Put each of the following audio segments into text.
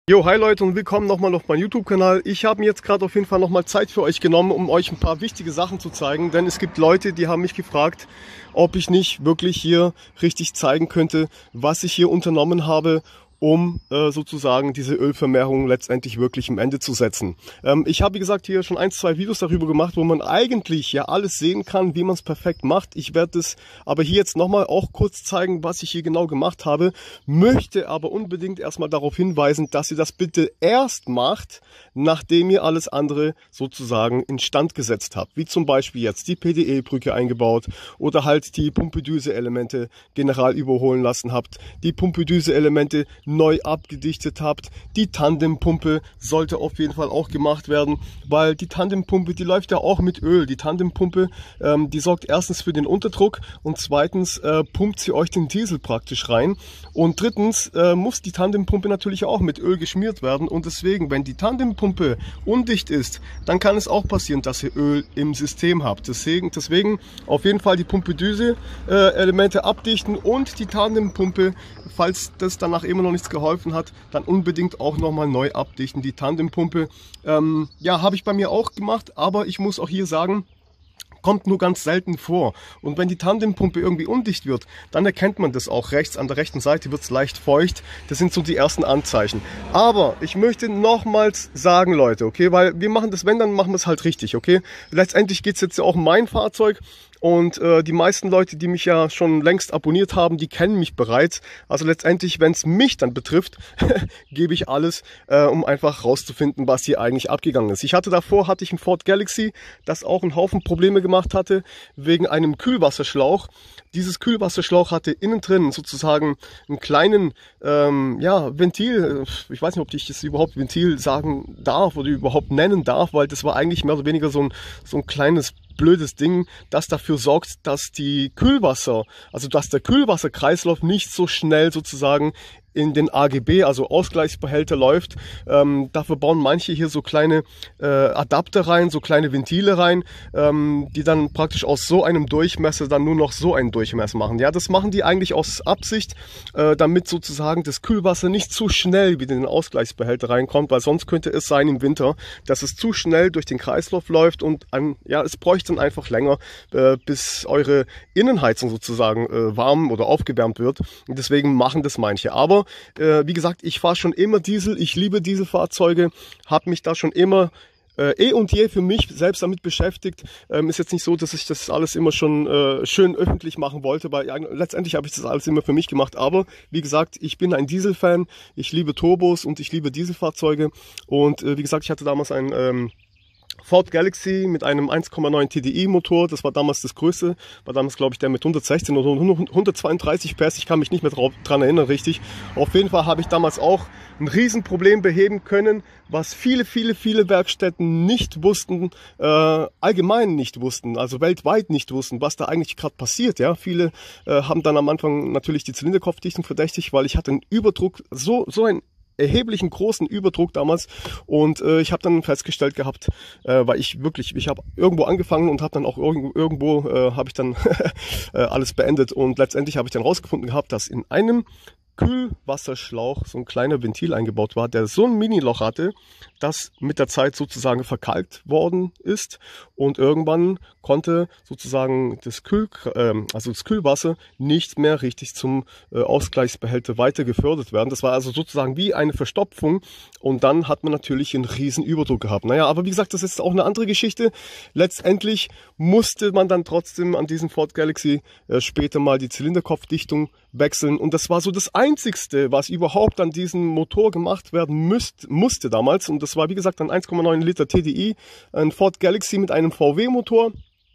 Jo, hi Leute und willkommen nochmal auf meinem YouTube-Kanal. Ich habe mir jetzt gerade auf jeden Fall nochmal Zeit für euch genommen, um euch ein paar wichtige Sachen zu zeigen. Denn es gibt Leute, die haben mich gefragt, ob ich nicht wirklich hier richtig zeigen könnte, was ich hier unternommen habe, um sozusagen diese Ölvermehrung letztendlich wirklich am Ende zu setzen. Ich habe, wie gesagt, hier schon 1, 2 Videos darüber gemacht, wo man eigentlich ja alles sehen kann, wie man es perfekt macht. Ich werde es aber hier jetzt nochmal auch kurz zeigen, was ich hier genau gemacht habe, möchte aber unbedingt erstmal darauf hinweisen, dass ihr das bitte erst macht, nachdem ihr alles andere sozusagen instand gesetzt habt. Wie zum Beispiel jetzt die PDE-Brücke eingebaut oder halt die Pumpedüse-Elemente general überholen lassen habt, die Pumpedüse-Elemente neu abgedichtet habt. Die Tandempumpe sollte auf jeden Fall auch gemacht werden, weil die Tandempumpe, die läuft ja auch mit Öl. Die Tandempumpe, die sorgt erstens für den Unterdruck und zweitens pumpt sie euch den Diesel praktisch rein. Und drittens muss die Tandempumpe natürlich auch mit Öl geschmiert werden und deswegen, wenn die Tandempumpe undicht ist, dann kann es auch passieren, dass ihr Öl im System habt. Deswegen auf jeden Fall die Pumpedüse-Elemente abdichten und die Tandempumpe, falls das danach immer noch nichts geholfen hat, dann unbedingt auch nochmal neu abdichten. Die Tandempumpe, ja, habe ich bei mir auch gemacht, aber ich muss auch hier sagen, kommt nur ganz selten vor. Und wenn die Tandempumpe irgendwie undicht wird, dann erkennt man das auch rechts. An der rechten Seite wird es leicht feucht. Das sind so die ersten Anzeichen. Aber ich möchte nochmals sagen, Leute, okay, weil wir machen das, wenn, dann machen wir es halt richtig, okay. Letztendlich geht es jetzt ja auch um mein Fahrzeug. Und die meisten Leute, die mich ja schon längst abonniert haben, die kennen mich bereits. Also letztendlich, wenn es mich dann betrifft, gebe ich alles, um einfach rauszufinden, was hier eigentlich abgegangen ist. Davor hatte ich ein Ford Galaxy, das auch einen Haufen Probleme gemacht hatte, wegen einem Kühlwasserschlauch. Dieses Kühlwasserschlauch hatte innen drin sozusagen einen kleinen ja, Ventil. Ich weiß nicht, ob ich das überhaupt Ventil sagen darf oder überhaupt nennen darf, weil das war eigentlich mehr oder weniger so ein kleines blödes Ding, das dafür sorgt, dass der Kühlwasserkreislauf nicht so schnell sozusagen in den AGB, also Ausgleichsbehälter läuft. Dafür bauen manche hier so kleine Adapter rein, so kleine Ventile rein, die dann praktisch aus so einem Durchmesser dann nur noch so einen Durchmesser machen. Ja, das machen die eigentlich aus Absicht, damit sozusagen das Kühlwasser nicht zu schnell wieder in den Ausgleichsbehälter reinkommt, weil sonst könnte es sein im Winter, dass es zu schnell durch den Kreislauf läuft und ja, es bräuchte dann einfach länger, bis eure Innenheizung sozusagen warm oder aufgewärmt wird. Und deswegen machen das manche. Aber wie gesagt, ich fahre schon immer Diesel, ich liebe Dieselfahrzeuge, habe mich da schon immer und je für mich selbst damit beschäftigt. Ist jetzt nicht so, dass ich das alles immer schon schön öffentlich machen wollte, weil ja, letztendlich habe ich das alles immer für mich gemacht. Aber wie gesagt, ich bin ein Dieselfan, ich liebe Turbos und ich liebe Dieselfahrzeuge. Und wie gesagt, ich hatte damals ein Ford Galaxy mit einem 1,9 TDI Motor, das war damals das größte, war damals glaube ich der mit 116 oder 132 PS, ich kann mich nicht mehr dran erinnern richtig. Auf jeden Fall habe ich damals auch ein Riesenproblem beheben können, was viele Werkstätten nicht wussten, allgemein nicht wussten, also weltweit nicht wussten, was da eigentlich gerade passiert. Ja, viele haben dann am Anfang natürlich die Zylinderkopfdichtung verdächtigt, weil ich hatte einen Überdruck, so einen erheblichen großen Überdruck damals und ich habe dann festgestellt gehabt, weil ich habe irgendwo angefangen und habe dann auch irgendwo habe ich dann alles beendet und letztendlich habe ich dann rausgefunden gehabt, dass in einem Kühlwasserschlauch so ein kleiner Ventil eingebaut war, der so ein Mini-Loch hatte, das mit der Zeit sozusagen verkalkt worden ist und irgendwann konnte sozusagen das Kühlwasser nicht mehr richtig zum Ausgleichsbehälter weiter gefördert werden. Das war also sozusagen wie eine Verstopfung und dann hat man natürlich einen riesen Überdruck gehabt. Naja, aber wie gesagt, das ist auch eine andere Geschichte. Letztendlich musste man dann trotzdem an diesem Ford Galaxy später mal die Zylinderkopfdichtung wechseln und das war so das Einzigste, was überhaupt an diesem Motor gemacht werden musste damals und das war wie gesagt ein 1,9 Liter TDI, ein Ford Galaxy mit einem VW Motor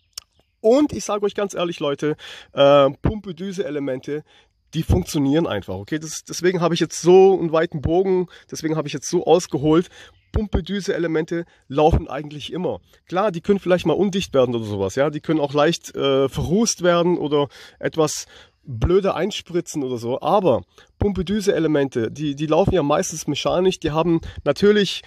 und ich sage euch ganz ehrlich Leute, Pumpedüse-Elemente, die funktionieren einfach, okay, deswegen habe ich jetzt so einen weiten Bogen, deswegen habe ich jetzt so ausgeholt. Pumpedüse-Elemente laufen eigentlich immer. Klar, die können vielleicht mal undicht werden oder sowas, ja, die können auch leicht verrußt werden oder etwas blöde einspritzen oder so, aber Pumpedüse-Elemente, die laufen ja meistens mechanisch, die haben natürlich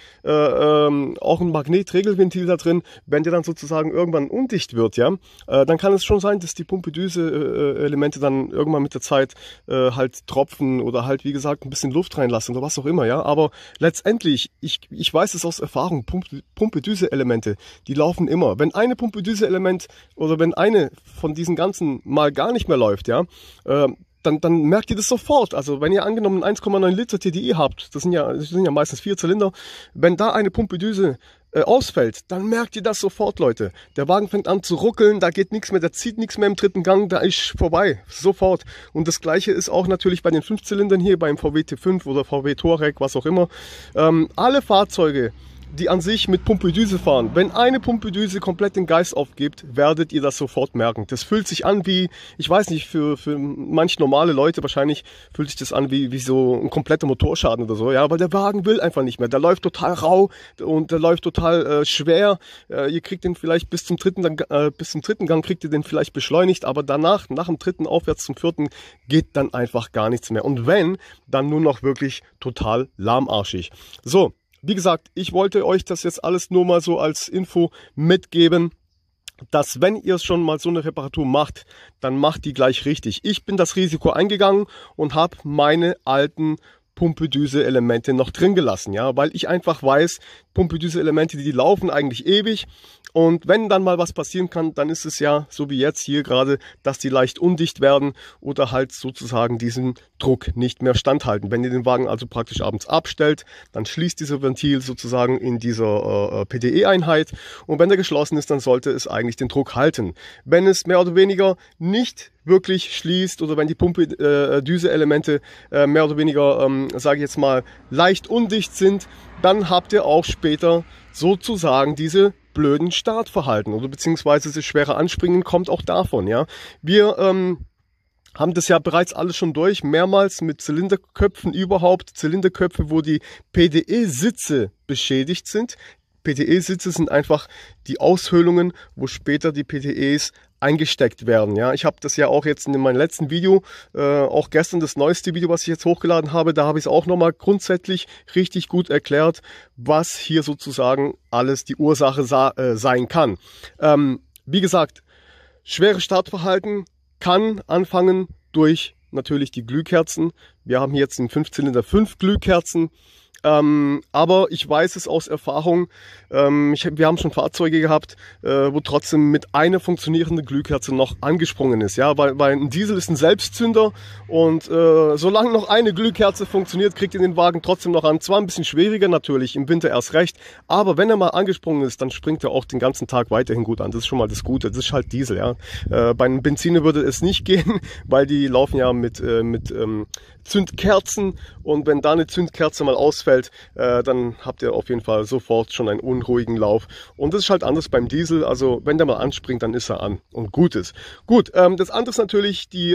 auch ein Magnetregelventil da drin. Wenn der dann sozusagen irgendwann undicht wird, ja, dann kann es schon sein, dass die Pumpedüse-Elemente dann irgendwann mit der Zeit halt tropfen oder halt, wie gesagt, ein bisschen Luft reinlassen oder was auch immer, ja. Aber letztendlich, ich weiß es aus Erfahrung, Pumpedüse-Elemente, die laufen immer. Wenn eine Pumpedüse-Element oder wenn eine von diesen ganzen mal gar nicht mehr läuft, ja, dann merkt ihr das sofort. Also wenn ihr angenommen 1,9 Liter TDI habt, das sind ja meistens 4 Zylinder, wenn da eine Pumpedüse ausfällt, dann merkt ihr das sofort, Leute. Der Wagen fängt an zu ruckeln, da geht nichts mehr, der zieht nichts mehr im dritten Gang, da ist vorbei, sofort. Und das gleiche ist auch natürlich bei den 5-Zylindern hier, beim VW T5 oder VW Touareg, was auch immer. Alle Fahrzeuge, die an sich mit Pumpedüse fahren, wenn eine Pumpedüse komplett den Geist aufgibt, werdet ihr das sofort merken. Das fühlt sich an wie, ich weiß nicht, für manch normale Leute wahrscheinlich fühlt sich das an wie so ein kompletter Motorschaden oder so, ja, aber der Wagen will einfach nicht mehr. Der läuft total rau und der läuft total schwer. Ihr kriegt den vielleicht bis zum dritten Gang kriegt ihr den vielleicht beschleunigt, aber danach, nach dem dritten aufwärts zum vierten, geht dann einfach gar nichts mehr. Und wenn, dann nur noch wirklich total lahmarschig. So. Wie gesagt, ich wollte euch das jetzt alles nur mal so als Info mitgeben, dass wenn ihr schon mal so eine Reparatur macht, dann macht die gleich richtig. Ich bin das Risiko eingegangen und habe meine alten Pumpedüse-Elemente noch drin gelassen, ja, weil ich einfach weiß, Pumpedüse-Elemente, die laufen eigentlich ewig und wenn dann mal was passieren kann, dann ist es ja so wie jetzt hier gerade, dass die leicht undicht werden oder halt sozusagen diesen Druck nicht mehr standhalten. Wenn ihr den Wagen also praktisch abends abstellt, dann schließt dieser Ventil sozusagen in dieser PDE-Einheit und wenn er geschlossen ist, dann sollte es eigentlich den Druck halten. Wenn es mehr oder weniger nicht wirklich schließt oder wenn die Pumpedüse-Elemente mehr oder weniger, sage ich jetzt mal, leicht undicht sind, dann habt ihr auch später sozusagen diese blöden Startverhalten oder beziehungsweise das schwere Anspringen kommt auch davon, ja. Wir haben das ja bereits alles schon durch, mehrmals mit Zylinderköpfen überhaupt, Zylinderköpfe, wo die PDE-Sitze beschädigt sind. PDE-Sitze sind einfach die Aushöhlungen, wo später die PDEs eingesteckt werden. Ja, ich habe das ja auch jetzt in meinem letzten Video, auch gestern das neueste Video, was ich jetzt hochgeladen habe, da habe ich es auch nochmal grundsätzlich richtig gut erklärt, was hier sozusagen alles die Ursache sein kann. Wie gesagt, schwere Startverhalten kann anfangen durch natürlich die Glühkerzen. Wir haben hier jetzt in 5-Zylinder 5 Glühkerzen. Aber ich weiß es aus Erfahrung, wir haben schon Fahrzeuge gehabt, wo trotzdem mit einer funktionierenden Glühkerze noch angesprungen ist. Ja, weil ein Diesel ist ein Selbstzünder und solange noch eine Glühkerze funktioniert, kriegt ihr den Wagen trotzdem noch an. Zwar ein bisschen schwieriger natürlich, im Winter erst recht, aber wenn er mal angesprungen ist, dann springt er auch den ganzen Tag weiterhin gut an. Das ist schon mal das Gute, das ist halt Diesel. Ja. Bei einem Benziner würde es nicht gehen, weil die laufen ja mit Zündkerzen und wenn da eine Zündkerze mal ausfällt, dann habt ihr auf jeden Fall sofort schon einen unruhigen Lauf. Und das ist halt anders beim Diesel, also wenn der mal anspringt, dann ist er an und gut ist. Gut, das andere ist natürlich die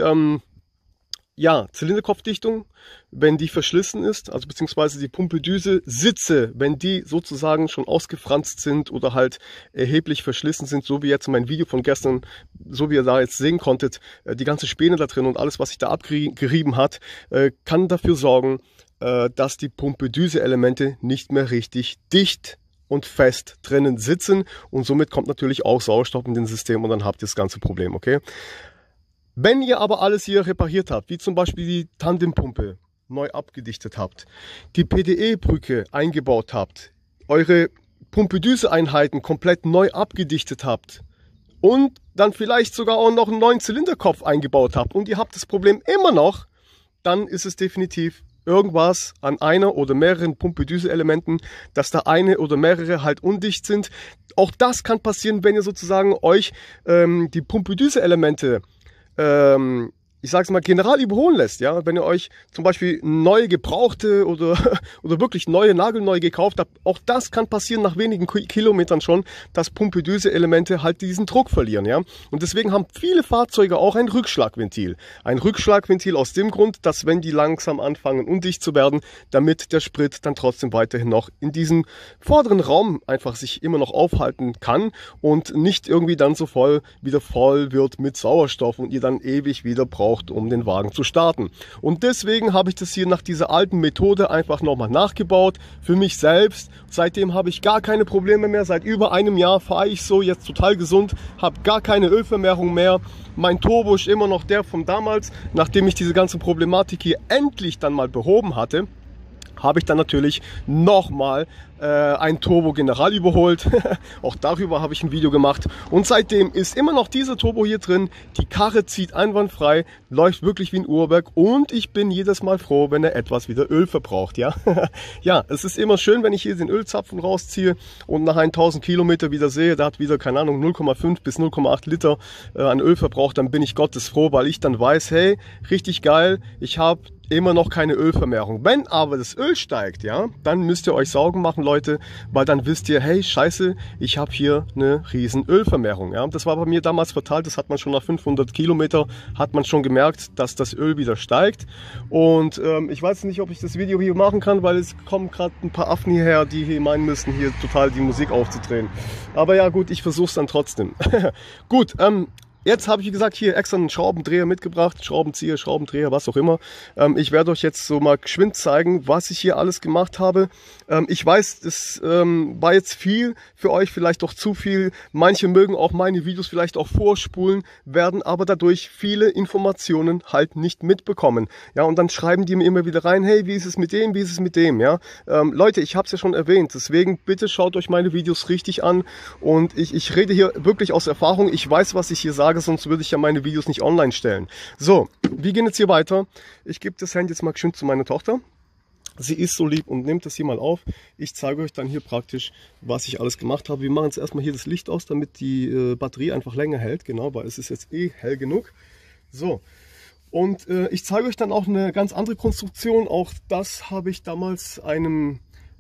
Zylinderkopfdichtung, wenn die verschlissen ist, also beziehungsweise die Pumpedüse-Sitze, wenn die sozusagen schon ausgefranst sind oder halt erheblich verschlissen sind, so wie jetzt mein Video von gestern, so wie ihr da jetzt sehen konntet, die ganze Späne da drin und alles, was sich da abgerieben hat, kann dafür sorgen, dass die Pumpedüse-Elemente nicht mehr richtig dicht und fest drinnen sitzen und somit kommt natürlich auch Sauerstoff in den System und dann habt ihr das ganze Problem, okay? Wenn ihr aber alles hier repariert habt, wie zum Beispiel die Tandempumpe neu abgedichtet habt, die PDE-Brücke eingebaut habt, eure Pumpedüse-Einheiten komplett neu abgedichtet habt und dann vielleicht sogar auch noch einen neuen Zylinderkopf eingebaut habt und ihr habt das Problem immer noch, dann ist es definitiv irgendwas an einer oder mehreren Pumpedüse-Elementen, dass da eine oder mehrere halt undicht sind. Auch das kann passieren, wenn ihr sozusagen euch die Pumpedüse-Elemente ich sage es mal, general überholen lässt, ja, wenn ihr euch zum Beispiel neue gebrauchte oder wirklich neue, nagelneu gekauft habt, auch das kann passieren nach wenigen Kilometern schon, dass Pumpedüse-Elemente halt diesen Druck verlieren, ja. Und deswegen haben viele Fahrzeuge auch ein Rückschlagventil. Ein Rückschlagventil aus dem Grund, dass wenn die langsam anfangen undicht zu werden, damit der Sprit dann trotzdem weiterhin noch in diesem vorderen Raum einfach sich immer noch aufhalten kann und nicht irgendwie dann so wieder voll wird mit Sauerstoff und ihr dann ewig wieder braucht, braucht, um den Wagen zu starten. Und deswegen habe ich das hier nach dieser alten Methode einfach nochmal nachgebaut, für mich selbst. Seitdem habe ich gar keine Probleme mehr. Seit über einem Jahr fahre ich so, jetzt total gesund, habe gar keine Ölvermehrung mehr. Mein Turbo ist immer noch der von damals. Nachdem ich diese ganze Problematik hier endlich dann mal behoben hatte, habe ich dann natürlich nochmal ein Turbo General überholt. Auch darüber habe ich ein Video gemacht. Und seitdem ist immer noch dieser Turbo hier drin. Die Karre zieht einwandfrei, läuft wirklich wie ein Uhrwerk. Und ich bin jedes Mal froh, wenn er etwas wieder Öl verbraucht. Ja, ja, es ist immer schön, wenn ich hier den Ölzapfen rausziehe und nach 1000 Kilometer wieder sehe, da hat wieder, keine Ahnung, 0,5 bis 0,8 Liter an Öl verbraucht. Dann bin ich Gottes froh, weil ich dann weiß, hey, richtig geil, ich habe immer noch keine Ölvermehrung. Wenn aber das Öl steigt, ja, dann müsst ihr euch Sorgen machen, Leute, weil dann wisst ihr, hey, scheiße, ich habe hier eine riesen Ölvermehrung. Ja, das war bei mir damals fatal, das hat man schon nach 500 Kilometer, hat man schon gemerkt, dass das Öl wieder steigt. Und ich weiß nicht, ob ich das Video hier machen kann, weil es kommen gerade ein paar Affen hierher, die hier meinen müssen, hier total die Musik aufzudrehen. Aber ja gut, ich versuche es dann trotzdem. Gut, jetzt habe ich, wie gesagt, hier extra einen Schraubendreher mitgebracht, Schraubenzieher, Schraubendreher, was auch immer. Ich werde euch jetzt so mal geschwind zeigen, was ich hier alles gemacht habe. Ich weiß, das war jetzt viel für euch, vielleicht doch zu viel. Manche mögen auch meine Videos vielleicht auch vorspulen, werden aber dadurch viele Informationen halt nicht mitbekommen. Ja, und dann schreiben die mir immer wieder rein, hey, wie ist es mit dem, wie ist es mit dem, ja. Leute, ich habe es ja schon erwähnt, deswegen bitte schaut euch meine Videos richtig an. Und ich rede hier wirklich aus Erfahrung, ich weiß, was ich hier sage, sonst würde ich ja meine Videos nicht online stellen. So, wir gehen jetzt hier weiter. Ich gebe das Handy jetzt mal schön zu meiner Tochter. Sie ist so lieb und nimmt das hier mal auf. Ich zeige euch dann hier praktisch, was ich alles gemacht habe. Wir machen jetzt erstmal hier das Licht aus, damit die Batterie einfach länger hält. Genau, weil es ist jetzt eh hell genug. So, und ich zeige euch dann auch eine ganz andere Konstruktion. Auch das habe ich damals einem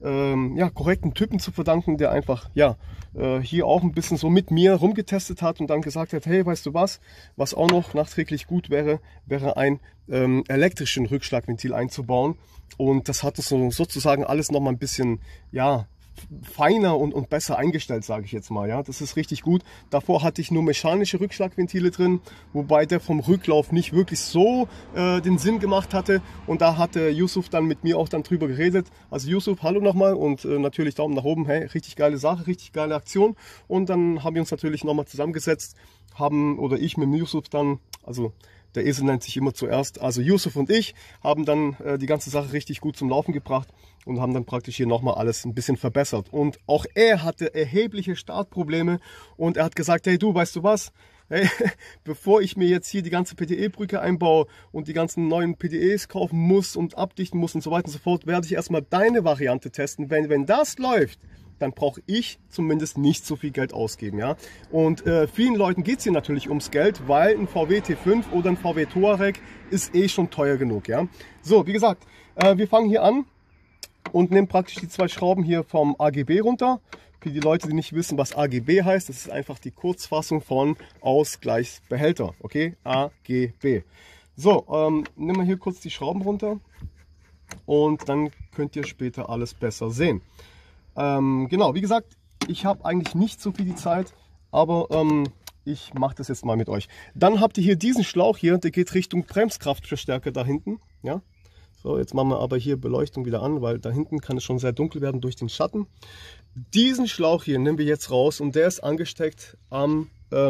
ja, korrekten Typen zu verdanken, der einfach ja hier auch ein bisschen so mit mir rumgetestet hat und dann gesagt hat, hey, weißt du was auch noch nachträglich gut wäre, wäre ein elektrischen Rückschlagventil einzubauen. Und das hat uns sozusagen alles noch mal ein bisschen, ja, feiner und besser eingestellt, sage ich jetzt mal. Ja, das ist richtig gut. Davor hatte ich nur mechanische Rückschlagventile drin, wobei der vom Rücklauf nicht wirklich so den Sinn gemacht hatte. Und da hatte Yusuf dann mit mir auch dann drüber geredet. Also Yusuf, hallo nochmal und natürlich Daumen nach oben. Hey, richtig geile Sache, richtig geile Aktion. Und dann haben wir uns natürlich nochmal zusammengesetzt, oder ich mit Yusuf dann, also der Esel nennt sich immer zuerst. Also Yusuf und ich haben dann die ganze Sache richtig gut zum Laufen gebracht und haben dann praktisch hier nochmal alles ein bisschen verbessert. Und auch er hatte erhebliche Startprobleme und er hat gesagt, hey du, weißt du was? Hey, bevor ich mir jetzt hier die ganze PTE-Brücke einbaue und die ganzen neuen PTEs kaufen muss und abdichten muss und so weiter und so fort, werde ich erstmal deine Variante testen. Wenn das läuft, dann brauche ich zumindest nicht so viel Geld ausgeben. Ja? Und vielen Leuten geht es hier natürlich ums Geld, weil ein VW T5 oder ein VW Touareg ist eh schon teuer genug. Ja? So, wie gesagt, wir fangen hier an und nehmen praktisch die zwei Schrauben hier vom AGB runter. Für die Leute, die nicht wissen, was AGB heißt, das ist einfach die Kurzfassung von Ausgleichsbehälter. Okay, AGB. So, nehmen wir hier kurz die Schrauben runter und dann könnt ihr später alles besser sehen. Genau, wie gesagt, ich habe eigentlich nicht so viel die Zeit, aber ich mache das jetzt mal mit euch. Dann habt ihr hier diesen Schlauch hier, der geht Richtung Bremskraftverstärker da hinten. Ja? So, jetzt machen wir aber hier Beleuchtung wieder an, weil da hinten kann es schon sehr dunkel werden durch den Schatten. Diesen Schlauch hier nehmen wir jetzt raus und der ist angesteckt an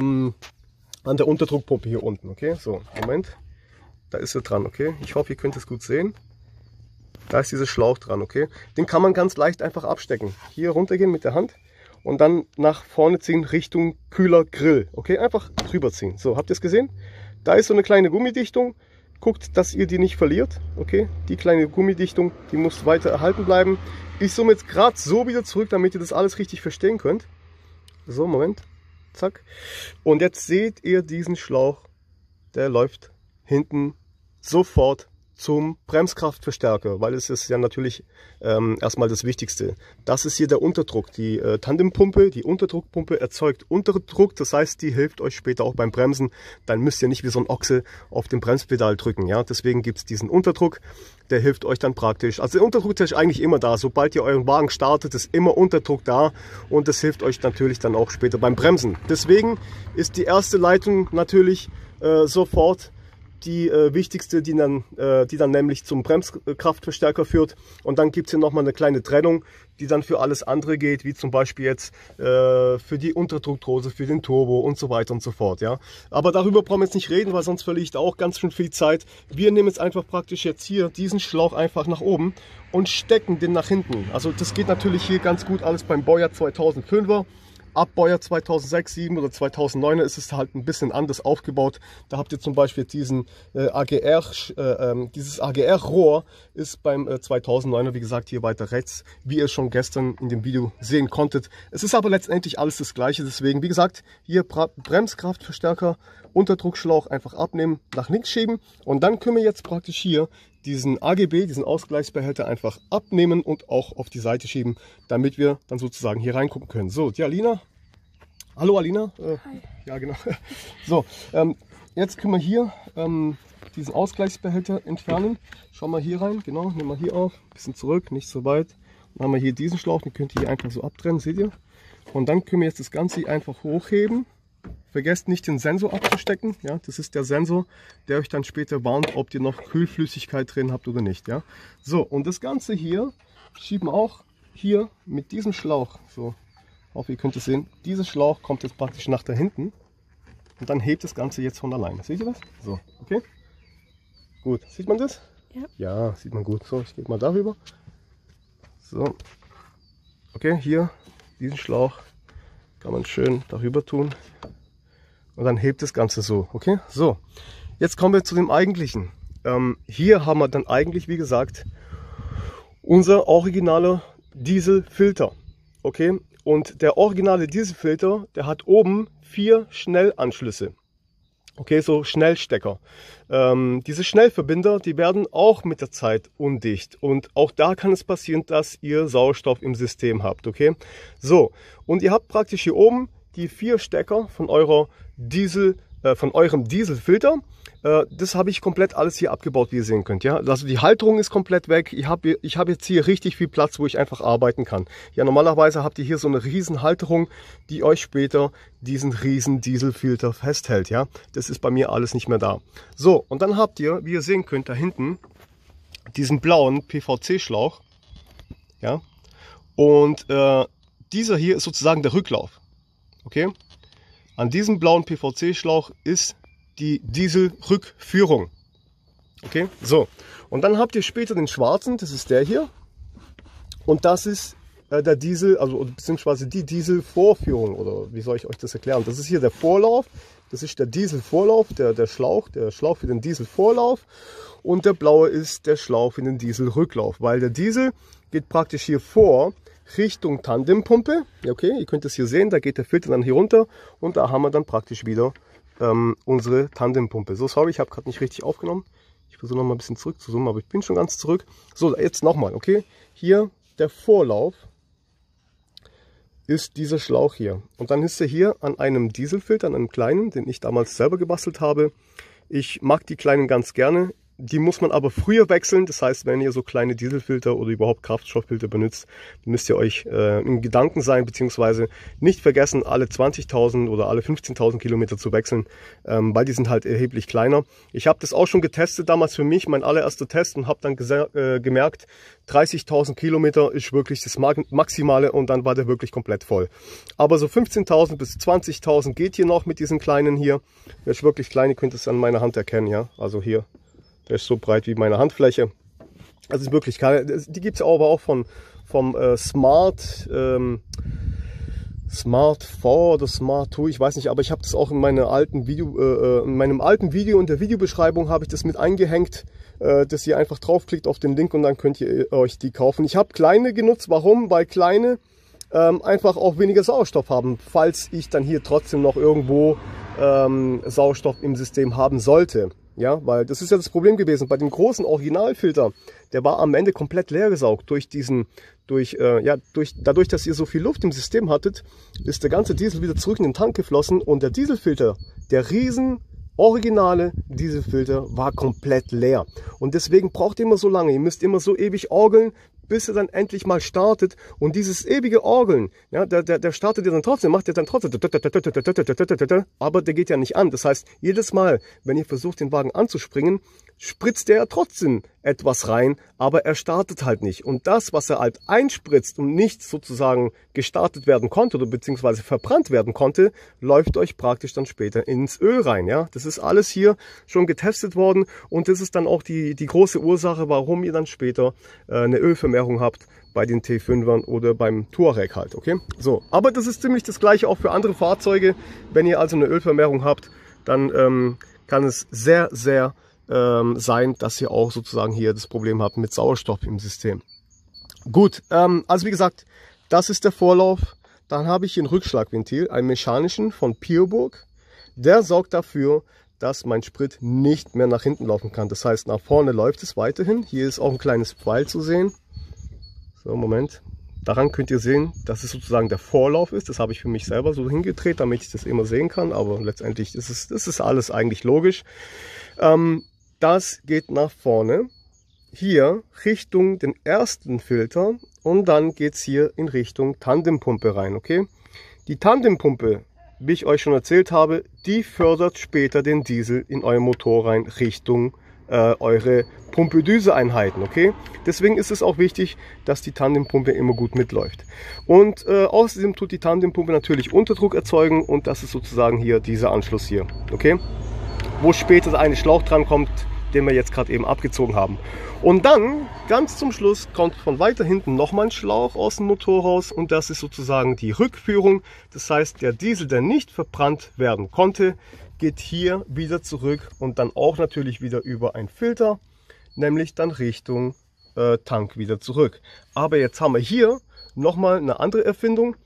der Unterdruckpumpe hier unten. Okay, so, Moment, da ist er dran, okay. Ich hoffe, ihr könnt es gut sehen. Da ist dieser Schlauch dran, okay. Den kann man ganz leicht einfach abstecken. Hier runtergehen mit der Hand und dann nach vorne ziehen Richtung kühler Grill. Okay, einfach drüber ziehen. So, habt ihr es gesehen? Da ist so eine kleine Gummidichtung. Guckt, dass ihr die nicht verliert. Okay, die kleine Gummidichtung, die muss weiter erhalten bleiben. Ich zoome jetzt gerade so wieder zurück, damit ihr das alles richtig verstehen könnt. So, Moment. Zack. Und jetzt seht ihr diesen Schlauch. Der läuft hinten sofort zum Bremskraftverstärker, weil es ist ja natürlich erstmal das Wichtigste. Das ist hier der Unterdruck. Die Tandempumpe, die Unterdruckpumpe erzeugt Unterdruck, das heißt, die hilft euch später auch beim Bremsen. Dann müsst ihr nicht wie so ein Ochse auf dem Bremspedal drücken. Ja? Deswegen gibt es diesen Unterdruck, der hilft euch dann praktisch. Also der Unterdruck ist eigentlich immer da. Sobald ihr euren Wagen startet, ist immer Unterdruck da und das hilft euch natürlich dann auch später beim Bremsen. Deswegen ist die erste Leitung natürlich sofort die wichtigste, die dann nämlich zum Bremskraftverstärker führt. Und dann gibt es hier nochmal eine kleine Trennung, die dann für alles andere geht, wie zum Beispiel jetzt für die Unterdruckdrose, für den Turbo und so weiter und so fort. Ja? Aber darüber brauchen wir jetzt nicht reden, weil sonst verliere ich da auch ganz schön viel Zeit. Wir nehmen jetzt einfach praktisch jetzt hier diesen Schlauch einfach nach oben und stecken den nach hinten. Also das geht natürlich hier ganz gut alles beim Baujahr 2005er. Ab Baujahr 2006, 2007 oder 2009 ist es halt ein bisschen anders aufgebaut. Da habt ihr zum Beispiel diesen dieses AGR-Rohr ist beim 2009er, wie gesagt, hier weiter rechts, wie ihr schon gestern in dem Video sehen konntet. Es ist aber letztendlich alles das Gleiche. Deswegen, wie gesagt, hier Bremskraftverstärker, Unterdruckschlauch einfach abnehmen, nach links schieben. Und dann können wir jetzt praktisch hier diesen AGB, diesen Ausgleichsbehälter einfach abnehmen und auch auf die Seite schieben, damit wir dann sozusagen hier reingucken können. So, die Alina. Hallo Alina. Hi. Ja, genau. So, jetzt können wir hier diesen Ausgleichsbehälter entfernen. Schauen wir hier rein, genau, nehmen wir hier auf, ein bisschen zurück, nicht so weit. Dann haben wir hier diesen Schlauch, den könnt ihr hier einfach so abtrennen, seht ihr? Und dann können wir jetzt das Ganze hier einfach hochheben. Vergesst nicht, den Sensor abzustecken. Ja, das ist der Sensor, der euch dann später warnt, ob ihr noch Kühlflüssigkeit drin habt oder nicht. Ja, so, und das Ganze hier schieben auch hier mit diesem Schlauch. So, hoffe, ihr könnt es sehen. Dieser Schlauch kommt jetzt praktisch nach da hinten und dann hebt das Ganze jetzt von alleine. Seht ihr das? So, okay. Gut, sieht man das? Ja. Ja, sieht man gut. So, ich gehe mal darüber. So, okay, hier diesen Schlauch kann man schön darüber tun. Und dann hebt das Ganze so, okay? So, jetzt kommen wir zu dem Eigentlichen. Hier haben wir dann eigentlich, wie gesagt, unser originaler Dieselfilter, okay? Und der originale Dieselfilter, der hat oben 4 Schnellanschlüsse, okay, so Schnellstecker. Diese Schnellverbinder, die werden auch mit der Zeit undicht und auch da kann es passieren, dass ihr Sauerstoff im System habt, okay? So, und ihr habt praktisch hier oben die 4 Stecker von eurem Dieselfilter. Das habe ich komplett alles hier abgebaut, wie ihr sehen könnt. Ja? Also die Halterung ist komplett weg. Ich hab jetzt hier richtig viel Platz, wo ich einfach arbeiten kann. Ja, normalerweise habt ihr hier so eine riesen Halterung, die euch später diesen riesen Dieselfilter festhält. Ja? Das ist bei mir alles nicht mehr da. So, und dann habt ihr, wie ihr sehen könnt, da hinten diesen blauen PVC-Schlauch. Ja? Und dieser hier ist sozusagen der Rücklauf. Okay? An diesem blauen PVC-Schlauch ist die Dieselrückführung. Okay, so. Und dann habt ihr später den schwarzen, das ist der hier. Und das ist der Diesel, also beziehungsweise die Dieselvorführung, oder wie soll ich euch das erklären? Das ist hier der Vorlauf, das ist der Dieselvorlauf, der Schlauch für den Dieselvorlauf. Und der blaue ist der Schlauch für den Dieselrücklauf, weil der Diesel geht praktisch hier vor Richtung Tandempumpe. Okay, ihr könnt es hier sehen, da geht der Filter dann hier runter und da haben wir dann praktisch wieder unsere Tandempumpe. So, sorry, ich habe gerade nicht richtig aufgenommen. Ich versuche noch mal ein bisschen zurück zu zoomen, aber ich bin schon ganz zurück. So, jetzt nochmal, okay? Hier der Vorlauf ist dieser Schlauch hier. Und dann ist er hier an einem Dieselfilter, an einem kleinen, den ich damals selber gebastelt habe. Ich mag die kleinen ganz gerne. Die muss man aber früher wechseln. Das heißt, wenn ihr so kleine Dieselfilter oder überhaupt Kraftstofffilter benutzt, müsst ihr euch im Gedanken sein, beziehungsweise nicht vergessen, alle 20.000 oder alle 15.000 Kilometer zu wechseln, weil die sind halt erheblich kleiner. Ich habe das auch schon getestet damals für mich, mein allererster Test, und habe dann gemerkt, 30.000 Kilometer ist wirklich das Maximale und dann war der wirklich komplett voll. Aber so 15.000 bis 20.000 geht hier noch mit diesen kleinen hier. Der ist wirklich klein, ihr könnt es an meiner Hand erkennen, ja, also hier. Der ist so breit wie meine Handfläche. Also ist wirklich keine. Die gibt es aber auch vom Smart 4 oder Smart 2, ich weiß nicht, aber ich habe das auch in meinem alten Video, in der Videobeschreibung habe ich das mit eingehängt, dass ihr einfach draufklickt auf den Link und dann könnt ihr euch die kaufen. Ich habe kleine genutzt, warum? Weil kleine einfach auch weniger Sauerstoff haben, falls ich dann hier trotzdem noch irgendwo Sauerstoff im System haben sollte. Ja, weil das ist ja das Problem gewesen. Bei dem großen Originalfilter, der war am Ende komplett leer gesaugt. Dadurch, dass ihr so viel Luft im System hattet, ist der ganze Diesel wieder zurück in den Tank geflossen und der Dieselfilter, der riesen originale Dieselfilter, war komplett leer. Und deswegen braucht ihr immer so lange. Ihr müsst immer so ewig orgeln, bis er dann endlich mal startet. Und dieses ewige Orgeln, ja, der startet ja dann trotzdem, macht ja dann trotzdem, aber der geht ja nicht an. Das heißt, jedes Mal, wenn ihr versucht, den Wagen anzuspringen, spritzt der trotzdem etwas rein, aber er startet halt nicht. Und das, was er halt einspritzt und nicht sozusagen gestartet werden konnte oder beziehungsweise verbrannt werden konnte, läuft euch praktisch dann später ins Öl rein. Ja, das ist alles hier schon getestet worden und das ist dann auch die große Ursache, warum ihr dann später eine Ölvermehrung habt bei den T5ern oder beim Touareg halt, okay? So, aber das ist ziemlich das gleiche auch für andere Fahrzeuge. Wenn ihr also eine Ölvermehrung habt, dann kann es sehr, sehr sein, dass ihr auch sozusagen hier das Problem habt mit Sauerstoff im System. Gut, also wie gesagt, das ist der Vorlauf. Dann habe ich hier ein Rückschlagventil, einen mechanischen von Pierburg. Der sorgt dafür, dass mein Sprit nicht mehr nach hinten laufen kann. Das heißt, nach vorne läuft es weiterhin. Hier ist auch ein kleines Pfeil zu sehen. So, Moment. Daran könnt ihr sehen, dass es sozusagen der Vorlauf ist. Das habe ich für mich selber so hingedreht, damit ich das immer sehen kann. Aber letztendlich ist es alles eigentlich logisch. Das geht nach vorne, hier Richtung den ersten Filter und dann geht es hier in Richtung Tandempumpe rein, okay? Die Tandempumpe, wie ich euch schon erzählt habe, die fördert später den Diesel in euer Motor rein Richtung eure Pumpedüse-Einheiten, okay? Deswegen ist es auch wichtig, dass die Tandempumpe immer gut mitläuft. Und außerdem tut die Tandempumpe natürlich Unterdruck erzeugen und das ist sozusagen hier dieser Anschluss hier, okay? Wo später der eine Schlauch dran kommt, den wir jetzt gerade eben abgezogen haben. Und dann, ganz zum Schluss, kommt von weiter hinten nochmal ein Schlauch aus dem Motor raus und das ist sozusagen die Rückführung. Das heißt, der Diesel, der nicht verbrannt werden konnte, geht hier wieder zurück und dann auch natürlich wieder über einen Filter, nämlich dann Richtung Tank wieder zurück. Aber jetzt haben wir hier nochmal eine andere Erfindung,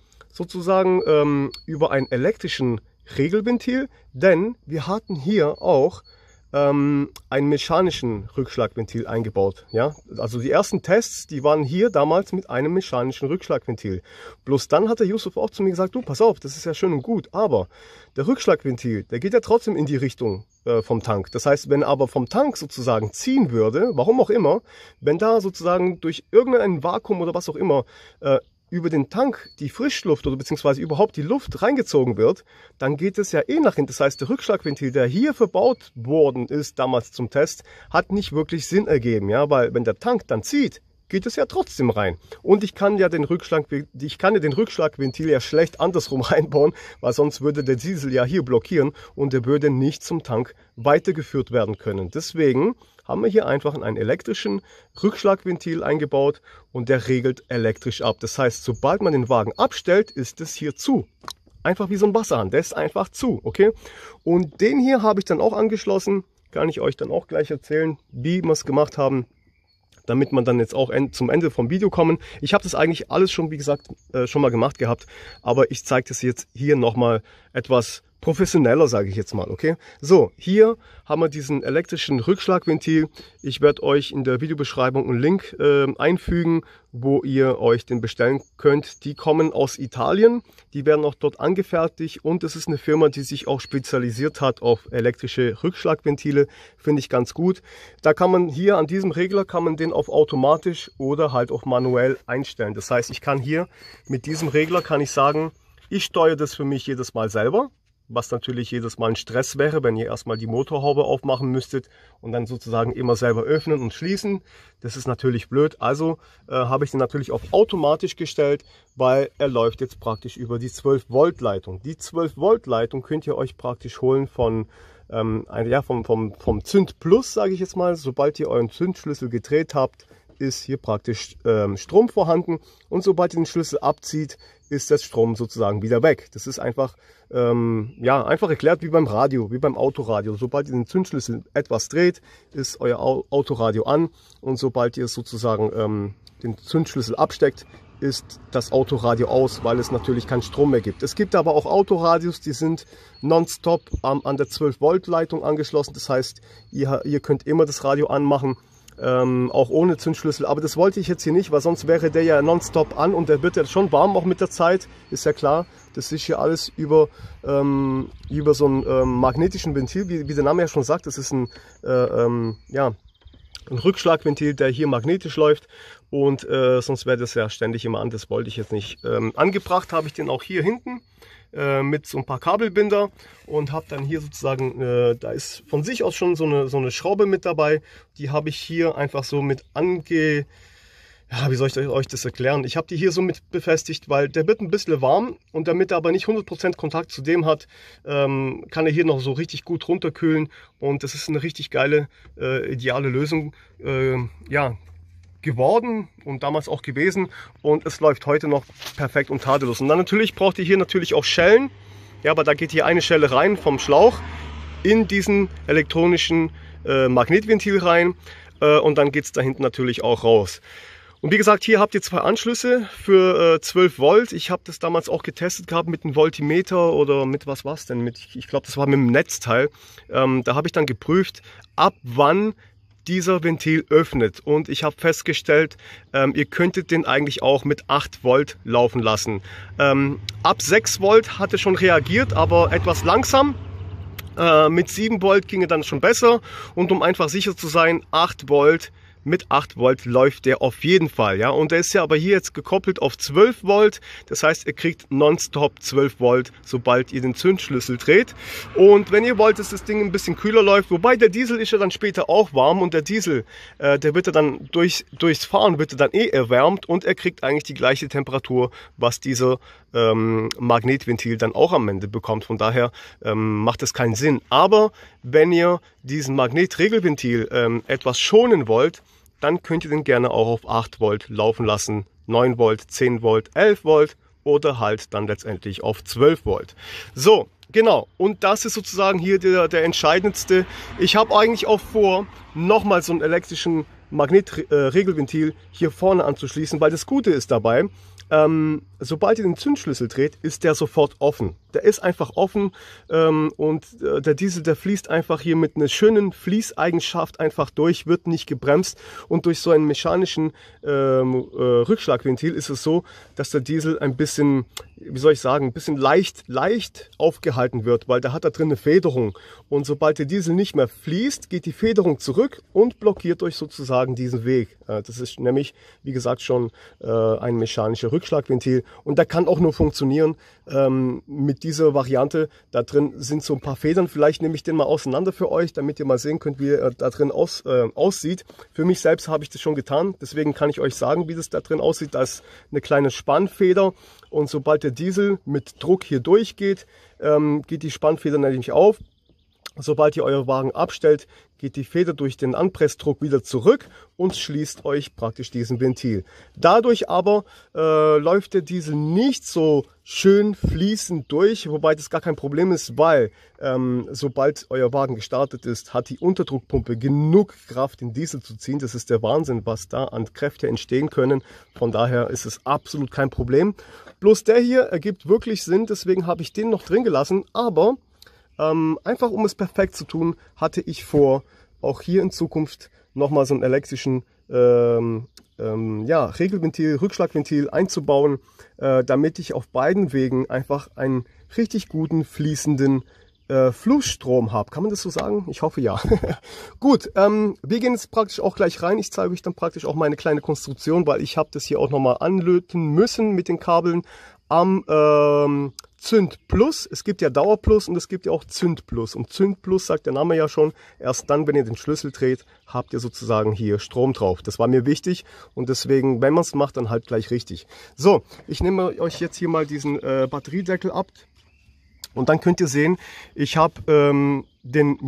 sozusagen über einen elektrischen Regelventil, denn wir hatten hier auch einen mechanischen Rückschlagventil eingebaut. Ja? Also die ersten Tests, die waren hier damals mit einem mechanischen Rückschlagventil. Bloß dann hat der Yusuf auch zu mir gesagt, du, pass auf, das ist ja schön und gut, aber der Rückschlagventil, der geht ja trotzdem in die Richtung vom Tank. Das heißt, wenn aber vom Tank sozusagen ziehen würde, warum auch immer, wenn da sozusagen durch irgendein Vakuum oder was auch immer über den Tank die Frischluft oder beziehungsweise überhaupt die Luft reingezogen wird, dann geht es ja eh nach hinten. Das heißt, der Rückschlagventil, der hier verbaut worden ist, damals zum Test, hat nicht wirklich Sinn ergeben, ja, weil wenn der Tank dann zieht, geht es ja trotzdem rein. Und ich kann ja den Rückschlagventil ja schlecht andersrum reinbauen, weil sonst würde der Diesel ja hier blockieren und der würde nicht zum Tank weitergeführt werden können. Deswegen haben wir hier einfach einen elektrischen Rückschlagventil eingebaut und der regelt elektrisch ab. Das heißt, sobald man den Wagen abstellt, ist es hier zu. Einfach wie so ein Wasserhahn, der ist einfach zu, okay? Und den hier habe ich dann auch angeschlossen, kann ich euch dann auch gleich erzählen, wie wir es gemacht haben, damit man dann jetzt auch zum Ende vom Video kommen. Ich habe das eigentlich alles schon, wie gesagt, schon mal gemacht gehabt, aber ich zeige das jetzt hier nochmal etwas professioneller, sage ich jetzt mal, okay? So, hier haben wir diesen elektrischen Rückschlagventil. Ich werde euch in der Videobeschreibung einen Link einfügen, wo ihr euch den bestellen könnt. Die kommen aus Italien, die werden auch dort angefertigt und es ist eine Firma, die sich auch spezialisiert hat auf elektrische Rückschlagventile. Finde ich ganz gut. Da kann man hier an diesem Regler, kann man den auf automatisch oder halt auch manuell einstellen. Das heißt, ich kann hier mit diesem Regler, kann ich sagen, ich steuere das für mich jedes Mal selber. Was natürlich jedes Mal ein Stress wäre, wenn ihr erstmal die Motorhaube aufmachen müsstet und dann sozusagen immer selber öffnen und schließen. Das ist natürlich blöd. Also habe ich den natürlich auf automatisch gestellt, weil er läuft jetzt praktisch über die 12 Volt Leitung. Die 12 Volt Leitung könnt ihr euch praktisch holen vom Zünd Plus, sage ich jetzt mal. Sobald ihr euren Zündschlüssel gedreht habt, ist hier praktisch Strom vorhanden und sobald ihr den Schlüssel abzieht, ist der Strom sozusagen wieder weg. Das ist einfach, ja, einfach erklärt wie beim Radio, wie beim Autoradio. Sobald ihr den Zündschlüssel etwas dreht, ist euer Autoradio an und sobald ihr sozusagen den Zündschlüssel absteckt, ist das Autoradio aus, weil es natürlich keinen Strom mehr gibt. Es gibt aber auch Autoradios, die sind nonstop an der 12 Volt Leitung angeschlossen. Das heißt, ihr könnt immer das Radio anmachen. Auch ohne Zündschlüssel, aber das wollte ich jetzt hier nicht, weil sonst wäre der ja nonstop an und der wird ja schon warm auch mit der Zeit, ist ja klar. Das ist hier alles über so einen magnetischen Ventil, wie der Name ja schon sagt. Das ist ein Rückschlagventil, der hier magnetisch läuft und sonst wäre das ja ständig immer an, das wollte ich jetzt nicht. Angebracht habe ich den auch hier hinten mit so ein paar Kabelbinder und habe dann hier sozusagen, da ist von sich aus schon so eine Schraube mit dabei, die habe ich hier einfach so mit ja, wie soll ich euch das erklären? Ich habe die hier so mit befestigt, weil der wird ein bisschen warm und damit er aber nicht 100% Kontakt zu dem hat, kann er hier noch so richtig gut runterkühlen und das ist eine richtig geile, ideale Lösung ja, geworden und damals auch gewesen und es läuft heute noch perfekt und tadellos. Und dann natürlich braucht ihr hier natürlich auch Schellen, ja, aber da geht hier eine Schelle rein vom Schlauch in diesen elektronischen Magnetventil rein und dann geht es da hinten natürlich auch raus. Und wie gesagt, hier habt ihr zwei Anschlüsse für 12 Volt. Ich habe das damals auch getestet gehabt mit einem Voltimeter oder mit was war's denn? Ich glaube, das war mit dem Netzteil. Da habe ich dann geprüft, ab wann dieser Ventil öffnet. Und ich habe festgestellt, ihr könntet den eigentlich auch mit 8 Volt laufen lassen. Ab 6 Volt hat er schon reagiert, aber etwas langsam. Mit 7 Volt ging er dann schon besser. Und um einfach sicher zu sein, 8 Volt. Mit 8 Volt läuft der auf jeden Fall, ja. Und der ist ja aber hier jetzt gekoppelt auf 12 Volt. Das heißt, ihr kriegt nonstop 12 Volt, sobald ihr den Zündschlüssel dreht. Und wenn ihr wollt, dass das Ding ein bisschen kühler läuft, wobei der Diesel ist ja dann später auch warm und der Diesel, der wird ja dann durchs Fahren wird er dann erwärmt und er kriegt eigentlich die gleiche Temperatur, was dieser Magnetventil dann auch am Ende bekommt. Von daher macht das keinen Sinn. Aber wenn ihr diesen Magnetregelventil etwas schonen wollt, dann könnt ihr den gerne auch auf 8 Volt laufen lassen, 9 Volt, 10 Volt, 11 Volt oder halt dann letztendlich auf 12 Volt. So, genau. Und das ist sozusagen hier der entscheidendste. Ich habe eigentlich auch vor, nochmal so einen elektrischen Magnetregelventil hier vorne anzuschließen, weil das Gute ist dabei, sobald ihr den Zündschlüssel dreht, ist der sofort offen. Der ist einfach offen und der Diesel, der fließt einfach hier mit einer schönen Fließeigenschaft einfach durch, wird nicht gebremst und durch so einen mechanischen Rückschlagventil ist es so, dass der Diesel ein bisschen, wie soll ich sagen, ein bisschen leicht aufgehalten wird, weil der hat da drin eine Federung und sobald der Diesel nicht mehr fließt, geht die Federung zurück und blockiert euch sozusagen diesen Weg. Das ist nämlich, wie gesagt, schon ein mechanischer Rückschlagventil und der kann auch nur funktionieren mit dieser Variante. Da drin sind so ein paar Federn, vielleicht nehme ich den mal auseinander für euch, damit ihr mal sehen könnt, wie er da drin aussieht. Für mich selbst habe ich das schon getan, deswegen kann ich euch sagen, wie das da drin aussieht. Da ist eine kleine Spannfeder und sobald der Diesel mit Druck hier durchgeht, geht die Spannfeder nämlich auf. Sobald ihr euer Wagen abstellt, geht die Feder durch den Anpressdruck wieder zurück und schließt euch praktisch diesen Ventil. Dadurch aber läuft der Diesel nicht so schön fließend durch, wobei das gar kein Problem ist, weil sobald euer Wagen gestartet ist, hat die Unterdruckpumpe genug Kraft, den Diesel zu ziehen. Das ist der Wahnsinn, was da an Kräfte entstehen können. Von daher ist es absolut kein Problem. Bloß der hier ergibt wirklich Sinn, deswegen habe ich den noch drin gelassen, aber einfach um es perfekt zu tun, hatte ich vor, auch hier in Zukunft nochmal so einen elektrischen Regelventil, Rückschlagventil einzubauen, damit ich auf beiden Wegen einfach einen richtig guten fließenden Flussstrom habe. Kann man das so sagen? Ich hoffe ja. Gut, wir gehen jetzt praktisch auch gleich rein. Ich zeige euch dann praktisch auch meine kleine Konstruktion, weil ich habe das hier auch nochmal anlöten müssen mit den Kabeln am Zünd Plus. Es gibt ja Dauer Plus und es gibt ja auch Zünd Plus. Und Zünd Plus, sagt der Name ja schon, erst dann, wenn ihr den Schlüssel dreht, habt ihr sozusagen hier Strom drauf. Das war mir wichtig und deswegen, wenn man es macht, dann halt gleich richtig. So, ich nehme euch jetzt hier mal diesen Batteriedeckel ab und dann könnt ihr sehen, ich habe den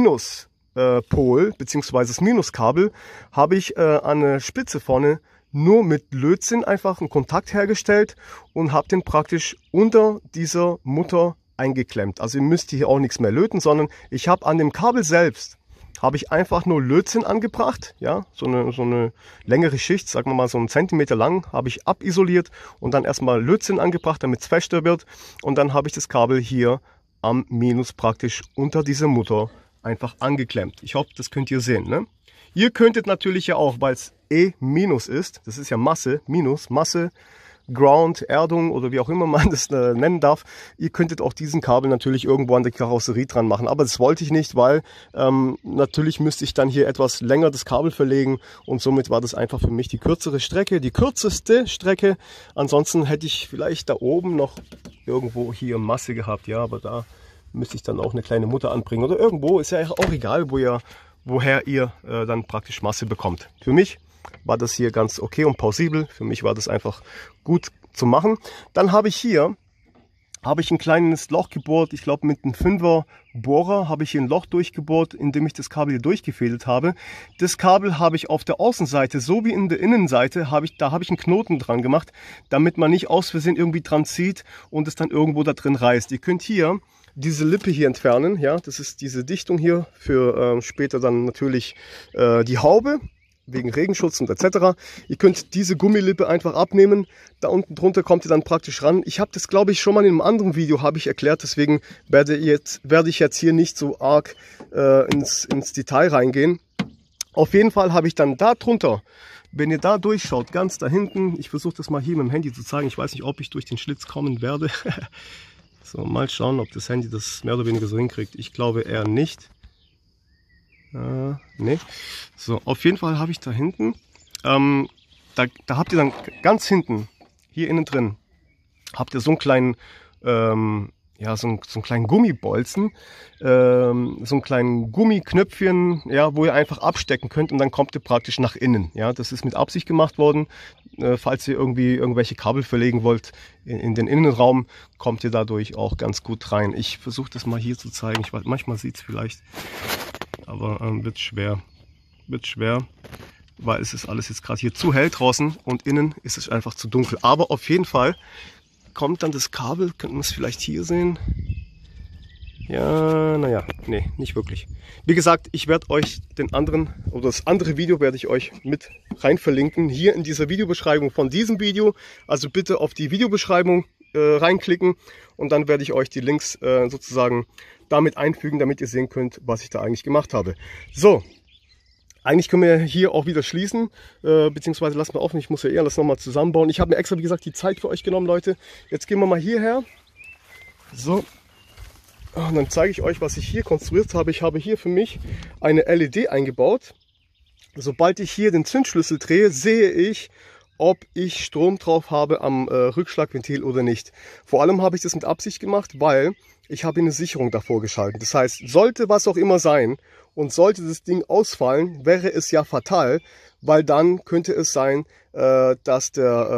Minuspol bzw. das Minuskabel habe ich an der Spitze vorne nur mit Lötzinn einfach einen Kontakt hergestellt und habe den praktisch unter dieser Mutter eingeklemmt. Also ihr müsst hier auch nichts mehr löten, sondern ich habe an dem Kabel selbst habe ich einfach nur Lötzinn angebracht, ja, so eine längere Schicht, sagen wir mal so einen Zentimeter lang, habe ich abisoliert und dann erstmal Lötzinn angebracht, damit es fester wird und dann habe ich das Kabel hier am Minus praktisch unter dieser Mutter einfach angeklemmt. Ich hoffe, das könnt ihr sehen, ne? Ihr könntet natürlich ja auch, weil es E- ist, das ist ja Masse, Minus, Masse, Ground, Erdung oder wie auch immer man das nennen darf. Ihr könntet auch diesen Kabel natürlich irgendwo an der Karosserie dran machen, aber das wollte ich nicht, weil natürlich müsste ich dann hier etwas länger das Kabel verlegen und somit war das einfach für mich die kürzere Strecke, die kürzeste Strecke. Ansonsten hätte ich vielleicht da oben noch irgendwo hier Masse gehabt, ja, aber da müsste ich dann auch eine kleine Mutter anbringen oder irgendwo, ist ja auch egal, woher ihr dann praktisch Masse bekommt. Für mich war das hier ganz okay und plausibel. Für mich war das einfach gut zu machen. Dann habe ich hier ein kleines Loch gebohrt. Ich glaube mit einem 5er Bohrer habe ich hier ein Loch durchgebohrt, indem ich das Kabel hier durchgefädelt habe. Das Kabel habe ich auf der Außenseite sowie in der Innenseite da habe ich einen Knoten dran gemacht, damit man nicht aus Versehen irgendwie dran zieht und es dann irgendwo da drin reißt. Ihr könnt hier diese Lippe hier entfernen. Ja, das ist diese Dichtung hier für später dann natürlich die Haube, wegen Regenschutz und etc. Ihr könnt diese Gummilippe einfach abnehmen. Da unten drunter kommt ihr dann praktisch ran. Ich habe das, glaube ich, schon mal in einem anderen Video erklärt. Deswegen werde ich jetzt hier nicht so arg ins Detail reingehen. Auf jeden Fall habe ich dann da drunter, wenn ihr da durchschaut, ganz da hinten, ich versuche das mal hier mit dem Handy zu zeigen. Ich weiß nicht, ob ich durch den Schlitz kommen werde. So, mal schauen, ob das Handy das mehr oder weniger so hinkriegt. Ich glaube eher nicht. Nee. So, auf jeden Fall habe ich da hinten, da habt ihr dann ganz hinten, hier innen drin, habt ihr so einen kleinen, ja, so einen kleinen Gummibolzen, so einen kleinen Gummiknöpfchen, ja, wo ihr einfach abstecken könnt und dann kommt ihr praktisch nach innen. Ja, das ist mit Absicht gemacht worden. Falls ihr irgendwie irgendwelche Kabel verlegen wollt in den Innenraum, kommt ihr dadurch auch ganz gut rein. Ich versuche das mal hier zu zeigen. Ich weiß, manchmal sieht es vielleicht, aber wird schwer, weil es ist alles jetzt gerade hier zu hell draußen und innen ist es einfach zu dunkel. Aber auf jeden Fall kommt dann das Kabel, könnte man es vielleicht hier sehen. Ja, naja, nee, nicht wirklich. Wie gesagt, ich werde euch das andere Video werde ich euch mit rein verlinken, hier in dieser Videobeschreibung von diesem Video. Also bitte auf die Videobeschreibung reinklicken und dann werde ich euch die Links sozusagen damit einfügen, damit ihr sehen könnt, was ich da eigentlich gemacht habe. So, eigentlich können wir hier auch wieder schließen, beziehungsweise lassen wir offen, ich muss ja eher das nochmal zusammenbauen. Ich habe mir extra, wie gesagt, die Zeit für euch genommen, Leute. Jetzt gehen wir mal hierher. So, und dann zeige ich euch, was ich hier konstruiert habe. Ich habe hier für mich eine LED eingebaut. Sobald ich hier den Zündschlüssel drehe, sehe ich, ob ich Strom drauf habe am Rückschlagventil oder nicht. Vor allem habe ich das mit Absicht gemacht, weil ich habe eine Sicherung davor geschaltet. Das heißt, sollte was auch immer sein und sollte das Ding ausfallen, wäre es ja fatal, weil dann könnte es sein, dass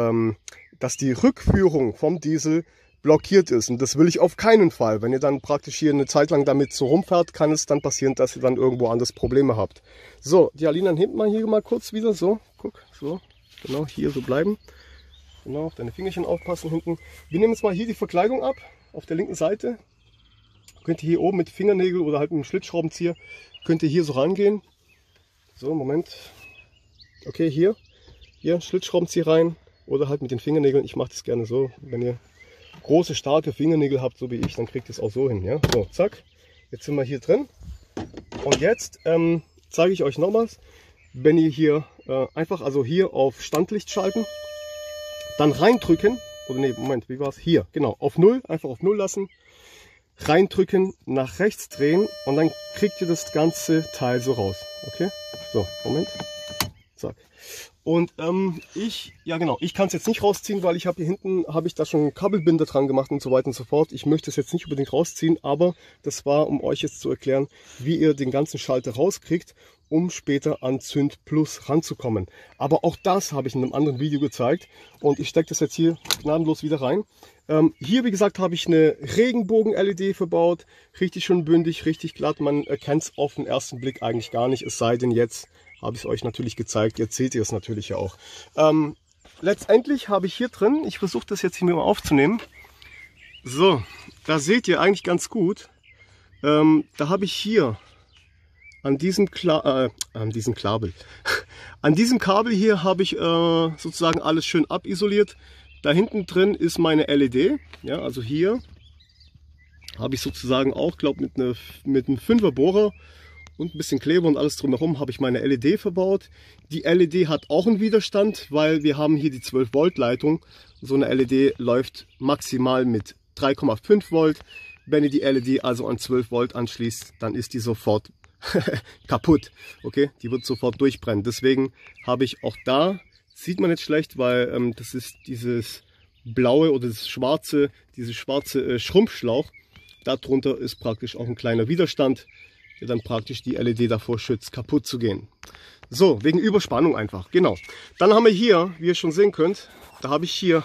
die Rückführung vom Diesel blockiert ist. Und das will ich auf keinen Fall. Wenn ihr dann praktisch hier eine Zeit lang damit so rumfährt, kann es dann passieren, dass ihr dann irgendwo anders Probleme habt. So, die Alina nimmt mal hier mal kurz wieder. So, guck, so. Genau, hier so bleiben. Genau, auf deine Fingerchen aufpassen hinten. Wir nehmen jetzt mal hier die Verkleidung ab, auf der linken Seite. Könnt ihr hier oben mit Fingernägel oder halt mit einem Schlitzschraubenzieher, könnt ihr hier so rangehen. So, Moment. Okay, hier Schlitzschraubenzieher rein oder halt mit den Fingernägeln. Ich mache das gerne so, wenn ihr große, starke Fingernägel habt, so wie ich, dann kriegt ihr es auch so hin. Ja? So, zack. Jetzt sind wir hier drin. Und jetzt zeige ich euch nochmals, wenn ihr hier einfach, also hier auf Standlicht schalten, dann reindrücken, oder nee, Moment, wie war es? Hier, genau, auf 0, einfach auf 0 lassen, reindrücken, nach rechts drehen und dann kriegt ihr das ganze Teil so raus. Okay? So, Moment. Zack. Und ich kann es jetzt nicht rausziehen, weil ich habe hier hinten, da schon Kabelbinder dran gemacht und so weiter und so fort. Ich möchte es jetzt nicht unbedingt rausziehen, aber das war, um euch jetzt zu erklären, wie ihr den ganzen Schalter rauskriegt, um später an Zünd Plus ranzukommen. Aber auch das habe ich in einem anderen Video gezeigt und ich stecke das jetzt hier gnadenlos wieder rein. Hier, wie gesagt, habe ich eine Regenbogen-LED verbaut, richtig schön bündig, richtig glatt. Man erkennt es auf den ersten Blick eigentlich gar nicht, es sei denn jetzt habe ich es euch natürlich gezeigt, jetzt seht ihr es natürlich ja auch. Letztendlich habe ich hier drin, ich versuche das jetzt hier mal aufzunehmen, so, da seht ihr eigentlich ganz gut, da habe ich hier an diesem Kabel hier habe ich sozusagen alles schön abisoliert. Da hinten drin ist meine LED, ja, also hier habe ich sozusagen auch, glaube mit einem 5er Bohrer und ein bisschen Kleber und alles drumherum habe ich meine LED verbaut. Die LED hat auch einen Widerstand, weil wir haben hier die 12 Volt Leitung. So eine LED läuft maximal mit 3,5 Volt. Wenn ihr die LED also an 12 Volt anschließt, dann ist die sofort kaputt. Okay, die wird sofort durchbrennen. Deswegen habe ich auch da, sieht man jetzt schlecht, weil das ist dieses blaue oder das schwarze, Schrumpfschlauch. Darunter ist praktisch auch ein kleiner Widerstand, der dann praktisch die LED davor schützt, kaputt zu gehen. So, wegen Überspannung einfach, genau. Dann haben wir hier, wie ihr schon sehen könnt, da habe ich hier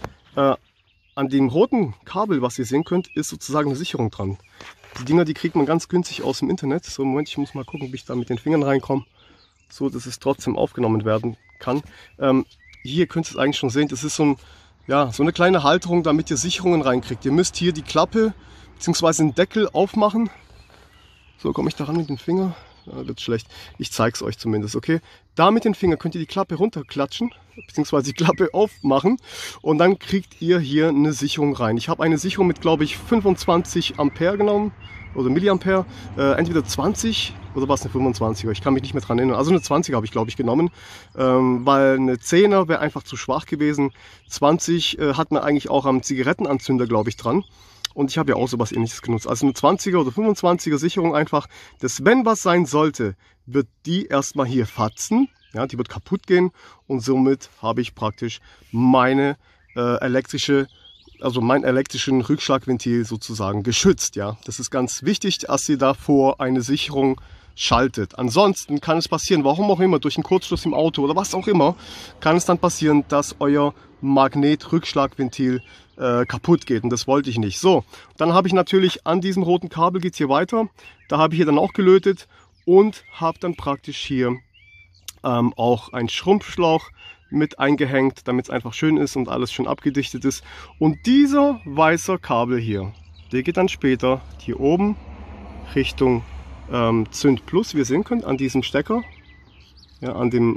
an dem roten Kabel, was ihr sehen könnt, ist sozusagen eine Sicherung dran. Die Dinger, die kriegt man ganz günstig aus dem Internet. So, Moment, ich muss mal gucken, ob ich da mit den Fingern reinkomme, so dass es trotzdem aufgenommen werden kann. Hier könnt ihr es eigentlich schon sehen, das ist so eine kleine Halterung, damit ihr Sicherungen reinkriegt. Ihr müsst hier die Klappe bzw. den Deckel aufmachen. So, komme ich da ran mit dem Finger? Ja, wird schlecht. Ich zeige es euch zumindest, okay? Da mit den Fingern könnt ihr die Klappe runterklatschen, beziehungsweise die Klappe aufmachen und dann kriegt ihr hier eine Sicherung rein. Ich habe eine Sicherung mit, glaube ich, 25 Ampere genommen oder Milliampere. Entweder 20 oder war es eine 25er? Ich kann mich nicht mehr dran erinnern. Also eine 20er habe ich, glaube ich, genommen, weil eine 10er wäre einfach zu schwach gewesen. 20 hat man eigentlich auch am Zigarettenanzünder, glaube ich, dran. Und ich habe ja auch sowas Ähnliches genutzt. Also eine 20er oder 25er Sicherung einfach, dass wenn was sein sollte, wird die erstmal hier fatzen. Ja, die wird kaputt gehen und somit habe ich praktisch mein elektrischen Rückschlagventil sozusagen geschützt. Ja, das ist ganz wichtig, dass ihr davor eine Sicherung schaltet. Ansonsten kann es passieren, warum auch immer, durch einen Kurzschluss im Auto oder was auch immer, kann es dann passieren, dass euer Magnetrückschlagventil kaputt geht und das wollte ich nicht. So, dann habe ich natürlich an diesem roten Kabel, geht es hier weiter, da habe ich hier dann auch gelötet und habe dann praktisch hier auch einen Schrumpfschlauch mit eingehängt, damit es einfach schön ist und alles schön abgedichtet ist. Und dieser weiße Kabel hier, der geht dann später hier oben Richtung Zünd Plus, wie ihr sehen könnt, an diesem Stecker, ja, an dem,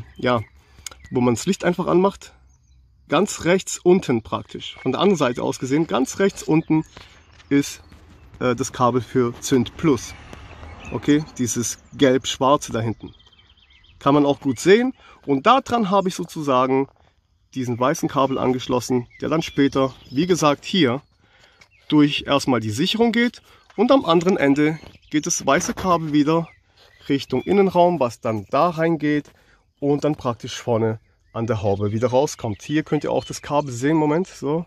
wo man das Licht einfach anmacht. Ganz rechts unten praktisch, von der anderen Seite aus gesehen, ganz rechts unten ist das Kabel für Zünd Plus. Okay, dieses gelb-schwarze da hinten. Kann man auch gut sehen. Und daran habe ich sozusagen diesen weißen Kabel angeschlossen, der dann später, wie gesagt, hier durch erstmal die Sicherung geht. Und am anderen Ende geht das weiße Kabel wieder Richtung Innenraum, was dann da reingeht und dann praktisch vorne an der Haube wieder rauskommt. Hier könnt ihr auch das Kabel sehen, Moment, so.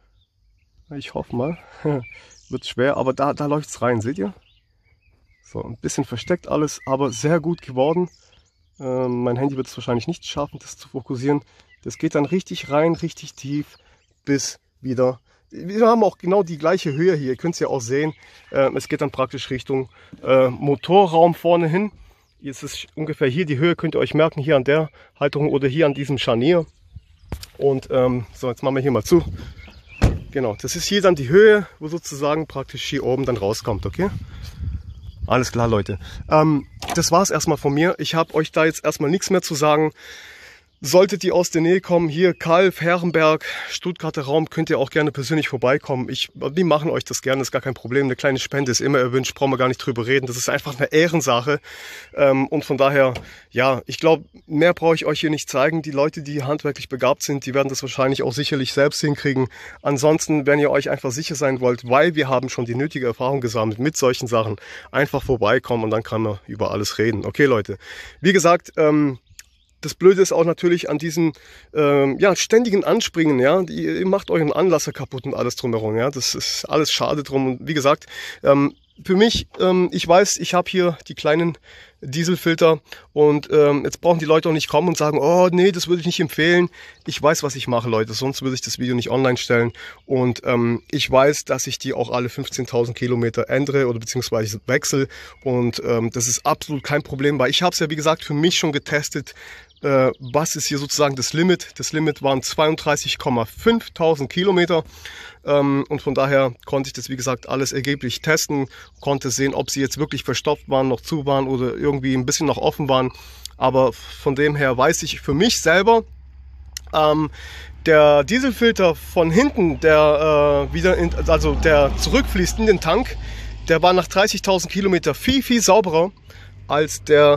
Ich hoffe mal, wird schwer, aber da läuft es rein, seht ihr? So, ein bisschen versteckt alles, aber sehr gut geworden. Mein Handy wird es wahrscheinlich nicht schaffen, das zu fokussieren. Das geht dann richtig rein, richtig tief, bis wieder. Wir haben auch genau die gleiche Höhe hier, ihr könnt es ja auch sehen. Es geht dann praktisch Richtung Motorraum vorne hin. Jetzt ist ungefähr hier die Höhe, könnt ihr euch merken, hier an der Halterung oder hier an diesem Scharnier. Und so, jetzt machen wir hier mal zu. Genau, das ist hier dann die Höhe, wo sozusagen praktisch hier oben dann rauskommt, okay? Alles klar, Leute. Das war es erstmal von mir. Ich habe euch da jetzt erstmal nichts mehr zu sagen. Solltet ihr aus der Nähe kommen, hier Kalf, Herrenberg, Stuttgarter Raum, könnt ihr auch gerne persönlich vorbeikommen. Die machen euch das gerne, ist gar kein Problem. Eine kleine Spende ist immer erwünscht, brauchen wir gar nicht drüber reden. Das ist einfach eine Ehrensache. Und von daher, ja, ich glaube, mehr brauche ich euch hier nicht zeigen. Die Leute, die handwerklich begabt sind, die werden das wahrscheinlich auch sicherlich selbst hinkriegen. Ansonsten, wenn ihr euch einfach sicher sein wollt, weil wir haben schon die nötige Erfahrung gesammelt mit solchen Sachen, einfach vorbeikommen und dann kann man über alles reden. Okay, Leute. Wie gesagt, das Blöde ist auch natürlich an diesem ständigen Anspringen, ja, ihr macht euren Anlasser kaputt und alles drumherum, ja, das ist alles schade drum. Und wie gesagt, für mich, ich weiß, ich habe hier die kleinen Dieselfilter und jetzt brauchen die Leute auch nicht kommen und sagen, oh nee, das würde ich nicht empfehlen. Ich weiß, was ich mache, Leute, sonst würde ich das Video nicht online stellen. Und ich weiß, dass ich die auch alle 15.000 Kilometer ändere oder beziehungsweise wechsle und das ist absolut kein Problem, weil ich habe es ja, wie gesagt, für mich schon getestet. Was ist hier sozusagen das Limit? Das Limit waren 32.500 Kilometer und von daher konnte ich das, wie gesagt, alles ergeblich testen, konnte sehen, ob sie jetzt wirklich verstopft waren, noch zu waren oder irgendwie ein bisschen noch offen waren. Aber von dem her weiß ich für mich selber, der Dieselfilter von hinten, der der zurückfließt in den Tank, der war nach 30.000 Kilometer viel sauberer als der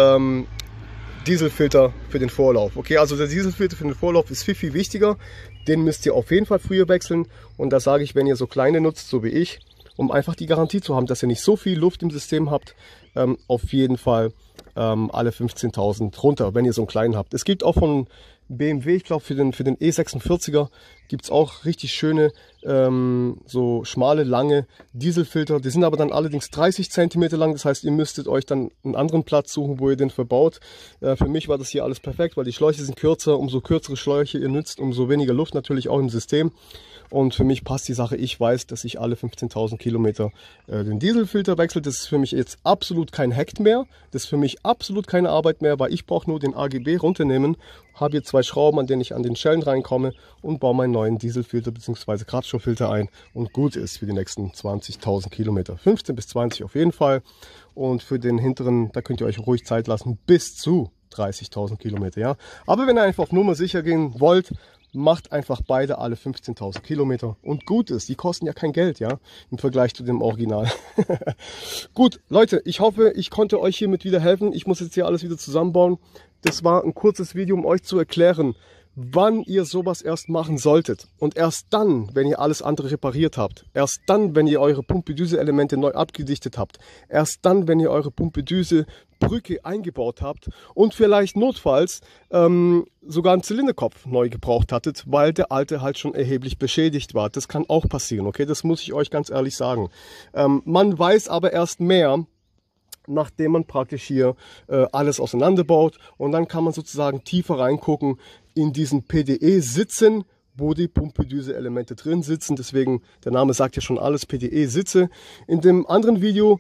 Dieselfilter für den Vorlauf. Okay, also der Dieselfilter für den Vorlauf ist viel wichtiger. Den müsst ihr auf jeden Fall früher wechseln. Und da sage ich, wenn ihr so kleine nutzt, so wie ich, um einfach die Garantie zu haben, dass ihr nicht so viel Luft im System habt, auf jeden Fall alle 15.000 runter, wenn ihr so einen kleinen habt. Es gibt auch von BMW, ich glaube für den E46er gibt es auch richtig schöne, so schmale, lange Dieselfilter. Die sind aber dann allerdings 30 cm lang, das heißt, ihr müsstet euch dann einen anderen Platz suchen, wo ihr den verbaut. Für mich war das hier alles perfekt, weil die Schläuche sind kürzer. Umso kürzere Schläuche ihr nützt, umso weniger Luft natürlich auch im System. Und für mich passt die Sache. Ich weiß, dass ich alle 15.000 Kilometer den Dieselfilter wechsle. Das ist für mich jetzt absolut kein Hack mehr. Das ist für mich absolut keine Arbeit mehr, weil ich brauche nur den AGB runternehmen, habe hier 2 Schrauben, an denen ich an den Schellen reinkomme und baue meinen neuen Dieselfilter bzw. Kraftstofffilter ein und gut ist für die nächsten 20.000 Kilometer. 15 bis 20 auf jeden Fall. Und für den hinteren, da könnt ihr euch ruhig Zeit lassen, bis zu 30.000 Kilometer. Ja? Aber wenn ihr einfach auf Nummer sicher gehen wollt, macht einfach beide alle 15.000 Kilometer und gut ist. Die kosten ja kein Geld, ja, im Vergleich zu dem Original. Gut, Leute, ich hoffe, ich konnte euch hiermit wieder helfen. Ich muss jetzt hier alles wieder zusammenbauen. Das war ein kurzes Video, um euch zu erklären, wann ihr sowas erst machen solltet. Und erst dann, wenn ihr alles andere repariert habt. Erst dann, wenn ihr eure Pumpedüse-Elemente neu abgedichtet habt. Erst dann, wenn ihr eure Pumpedüse-Brücke eingebaut habt und vielleicht notfalls sogar einen Zylinderkopf neu gebraucht hattet, weil der alte halt schon erheblich beschädigt war. Das kann auch passieren, okay? Das muss ich euch ganz ehrlich sagen. Man weiß aber erst mehr, nachdem man praktisch hier alles auseinanderbaut, und dann kann man sozusagen tiefer reingucken in diesen PDE-Sitzen, wo die Pumpedüse-Elemente drin sitzen. Deswegen, der Name sagt ja schon alles, PDE-Sitze. In dem anderen Video,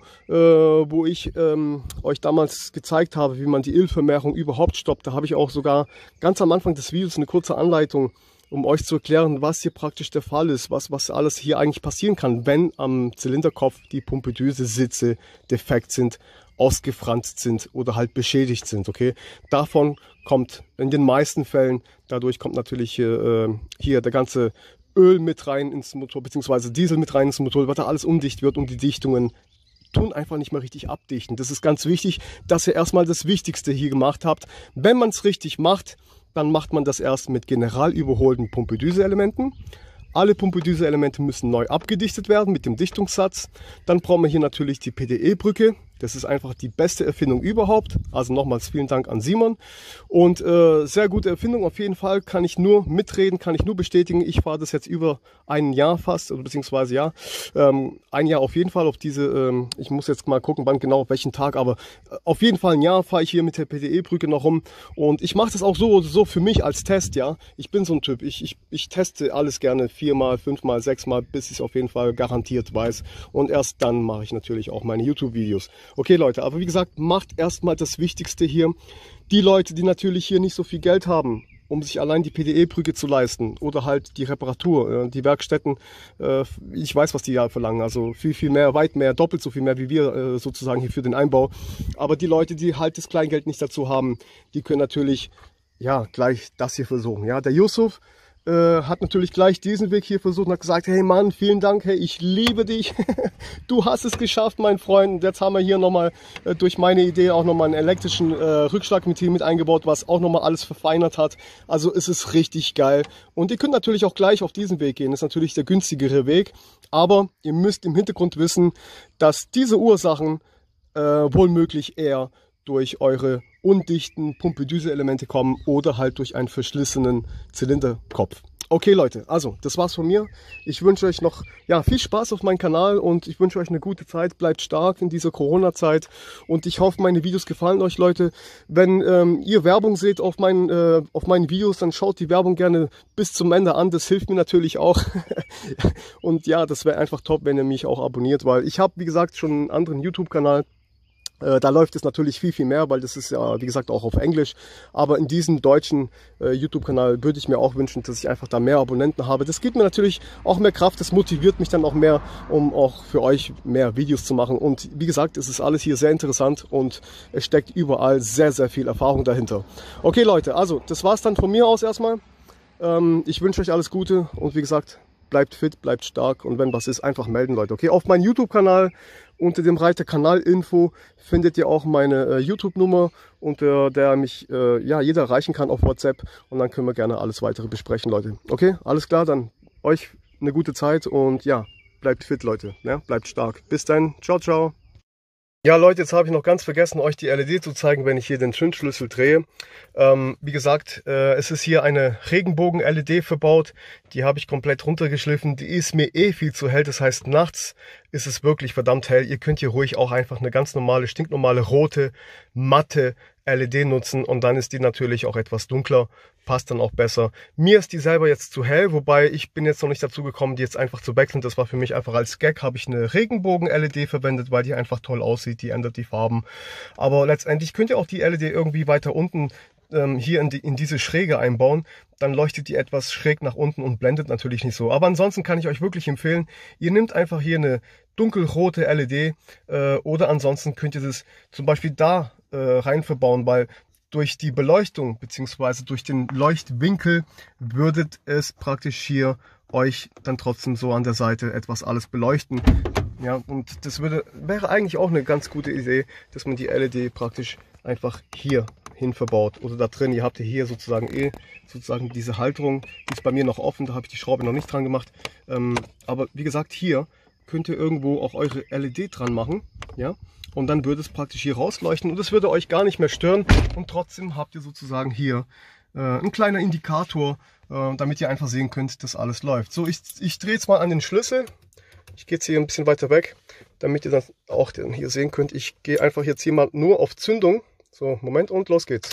wo ich euch damals gezeigt habe, wie man die Ölvermehrung überhaupt stoppt, da habe ich auch sogar ganz am Anfang des Videos eine kurze Anleitung, um euch zu erklären, was hier praktisch der Fall ist, was alles hier eigentlich passieren kann, wenn am Zylinderkopf die Pumpedüse-Sitze defekt sind, ausgefranst sind oder halt beschädigt sind, okay? Davon kommt in den meisten Fällen, dadurch kommt natürlich hier der ganze Öl mit rein ins Motor, beziehungsweise Diesel mit rein ins Motor, weil da alles undicht wird und die Dichtungen tun einfach nicht mehr richtig abdichten. Das ist ganz wichtig, dass ihr erstmal das Wichtigste hier gemacht habt. Wenn man es richtig macht, dann macht man das erst mit general überholten Pumpedüse-Elementen. Alle Pumpedüse-Elemente müssen neu abgedichtet werden mit dem Dichtungssatz. Dann brauchen wir hier natürlich die PDE-Brücke. Das ist einfach die beste Erfindung überhaupt. Also nochmals vielen Dank an Simon. Und sehr gute Erfindung auf jeden Fall. Kann ich nur mitreden, kann ich nur bestätigen. Ich fahre das jetzt über ein Jahr fast, oder beziehungsweise ja, ein Jahr auf jeden Fall auf diese, ich muss jetzt mal gucken, wann genau, auf welchen Tag, aber auf jeden Fall ein Jahr fahre ich hier mit der PDE-Brücke noch rum. Und ich mache das auch so oder so für mich als Test, ja. Ich bin so ein Typ, ich teste alles gerne 4-mal, 5-mal, 6-mal, bis ich es auf jeden Fall garantiert weiß. Und erst dann mache ich natürlich auch meine YouTube-Videos. Okay Leute, aber wie gesagt, macht erstmal das Wichtigste hier. Die Leute, die natürlich hier nicht so viel Geld haben, um sich allein die PDE-Brücke zu leisten oder halt die Reparatur, die Werkstätten, ich weiß, was die ja verlangen, also viel mehr, weit mehr, doppelt so viel mehr wie wir sozusagen hier für den Einbau. Aber die Leute, die halt das Kleingeld nicht dazu haben, die können natürlich ja gleich das hier versuchen. Ja, der Yusuf hat natürlich gleich diesen Weg hier versucht und hat gesagt, hey Mann, vielen Dank, hey, ich liebe dich, du hast es geschafft, mein Freund. Und jetzt haben wir hier nochmal durch meine Idee auch nochmal einen elektrischen Rückschlagventil mit eingebaut, was auch nochmal alles verfeinert hat. Also es ist richtig geil. Und ihr könnt natürlich auch gleich auf diesen Weg gehen, das ist natürlich der günstigere Weg. Aber ihr müsst im Hintergrund wissen, dass diese Ursachen wohlmöglich eher durch eure undichten Pumpedüse-Elemente kommen oder halt durch einen verschlissenen Zylinderkopf. Okay Leute, also das war's von mir. Ich wünsche euch noch viel Spaß auf meinem Kanal und ich wünsche euch eine gute Zeit. Bleibt stark in dieser Corona-Zeit und ich hoffe, meine Videos gefallen euch, Leute. Wenn ihr Werbung seht auf meinen Videos, dann schaut die Werbung gerne bis zum Ende an. Das hilft mir natürlich auch. Und ja, das wäre einfach top, wenn ihr mich auch abonniert, weil ich habe, wie gesagt, schon einen anderen YouTube-Kanal. Da läuft es natürlich viel mehr, weil das ist ja, wie gesagt, auch auf Englisch. Aber in diesem deutschen YouTube-Kanal würde ich mir auch wünschen, dass ich einfach da mehr Abonnenten habe. Das gibt mir natürlich auch mehr Kraft, das motiviert mich dann auch mehr, um auch für euch mehr Videos zu machen. Und wie gesagt, es ist alles hier sehr interessant und es steckt überall sehr viel Erfahrung dahinter. Okay Leute, also das war's dann von mir aus erstmal. Ich wünsche euch alles Gute und wie gesagt, bleibt bleibt fit, bleibt stark und wenn was ist, einfach melden, Leute. Okay, auf meinem YouTube-Kanal unter dem Reiter Kanalinfo findet ihr auch meine YouTube-Nummer, unter der mich ja, jeder erreichen kann auf WhatsApp und dann können wir gerne alles weitere besprechen, Leute. Okay, alles klar, dann euch eine gute Zeit und ja, bleibt fit, Leute. Ja, bleibt stark. Bis dann. Ciao, ciao. Ja, Leute, jetzt habe ich noch ganz vergessen, euch die LED zu zeigen, wenn ich hier den Zündschlüssel drehe. Wie gesagt, es ist hier eine Regenbogen-LED verbaut. Die habe ich komplett runtergeschliffen. Die ist mir eh viel zu hell. Das heißt, nachts ist es wirklich verdammt hell. Ihr könnt hier ruhig auch einfach eine ganz normale, stinknormale, rote, matte LED nutzen. Und dann ist die natürlich auch etwas dunkler. Passt dann auch besser. Mir ist die selber jetzt zu hell, wobei ich bin jetzt noch nicht dazu gekommen, die jetzt einfach zu wechseln. Das war für mich einfach als Gag, habe ich eine Regenbogen-LED verwendet, weil die einfach toll aussieht, die ändert die Farben. Aber letztendlich könnt ihr auch die LED irgendwie weiter unten hier in diese Schräge einbauen. Dann leuchtet die etwas schräg nach unten und blendet natürlich nicht so. Aber ansonsten kann ich euch wirklich empfehlen, ihr nehmt einfach hier eine dunkelrote LED oder ansonsten könnt ihr das zum Beispiel da rein verbauen, weil durch die Beleuchtung bzw. durch den Leuchtwinkel würdet es praktisch hier euch dann trotzdem so an der Seite etwas alles beleuchten. Ja, und das wäre eigentlich auch eine ganz gute Idee, dass man die LED praktisch einfach hier hin verbaut oder da drin. Ihr habt hier sozusagen diese Halterung, die ist bei mir noch offen, da habe ich die Schraube noch nicht dran gemacht. Aber wie gesagt, hier könnt ihr irgendwo auch eure LED dran machen, ja. Und dann würde es praktisch hier rausleuchten und es würde euch gar nicht mehr stören. Und trotzdem habt ihr sozusagen hier ein kleiner Indikator, damit ihr einfach sehen könnt, dass alles läuft. So, ich drehe jetzt mal an den Schlüssel. Ich gehe jetzt hier ein bisschen weiter weg, damit ihr dann auch hier sehen könnt. Ich gehe einfach jetzt hier mal nur auf Zündung. So, Moment und los geht's.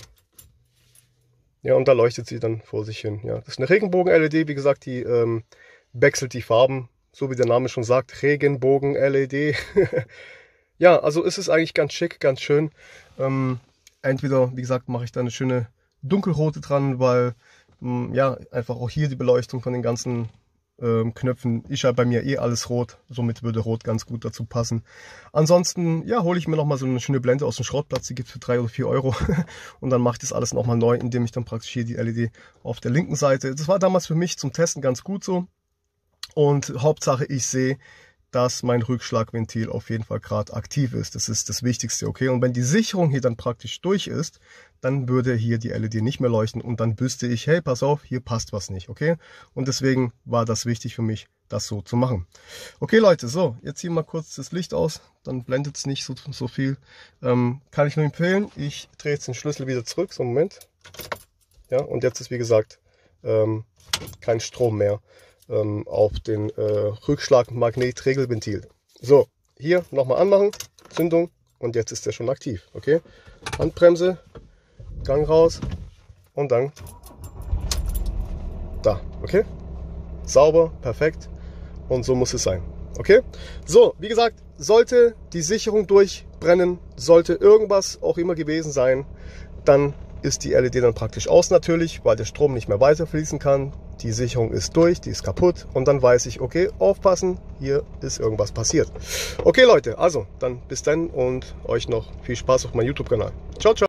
Ja, und da leuchtet sie dann vor sich hin. Ja, das ist eine Regenbogen-LED, wie gesagt, die wechselt die Farben, so wie der Name schon sagt, Regenbogen-LED. Ja, also ist es eigentlich ganz schick, ganz schön. Entweder, wie gesagt, mache ich da eine schöne dunkelrote dran, weil ja, einfach auch hier die Beleuchtung von den ganzen Knöpfen ist ja bei mir eh alles rot, somit würde rot ganz gut dazu passen. Ansonsten, ja, hole ich mir nochmal so eine schöne Blende aus dem Schrottplatz, die gibt es für 3 oder 4 Euro und dann mache ich das alles nochmal neu, indem ich dann praktisch hier die LED auf der linken Seite, das war damals für mich zum Testen ganz gut so und Hauptsache ich sehe, dass mein Rückschlagventil auf jeden Fall gerade aktiv ist. Das ist das Wichtigste, okay? Und wenn die Sicherung hier dann praktisch durch ist, dann würde hier die LED nicht mehr leuchten und dann wüsste ich, hey, pass auf, hier passt was nicht, okay? Und deswegen war das wichtig für mich, das so zu machen. Okay, Leute, so, jetzt hier mal kurz das Licht aus, dann blendet es nicht so viel. Kann ich nur empfehlen, ich drehe jetzt den Schlüssel wieder zurück, so einen Moment. Ja, und jetzt ist, wie gesagt, kein Strom mehr auf den Rückschlag-Magnetregelventil. So, hier nochmal anmachen, Zündung und jetzt ist der schon aktiv. Okay, Handbremse, Gang raus und dann da. Okay, sauber, perfekt und so muss es sein. Okay, so, wie gesagt, sollte die Sicherung durchbrennen, sollte irgendwas auch immer gewesen sein, dann ist die LED dann praktisch aus natürlich, weil der Strom nicht mehr weiter fließen kann. Die Sicherung ist durch, die ist kaputt und dann weiß ich, okay, aufpassen, hier ist irgendwas passiert. Okay, Leute, also dann bis dann und euch noch viel Spaß auf meinem YouTube-Kanal. Ciao, ciao.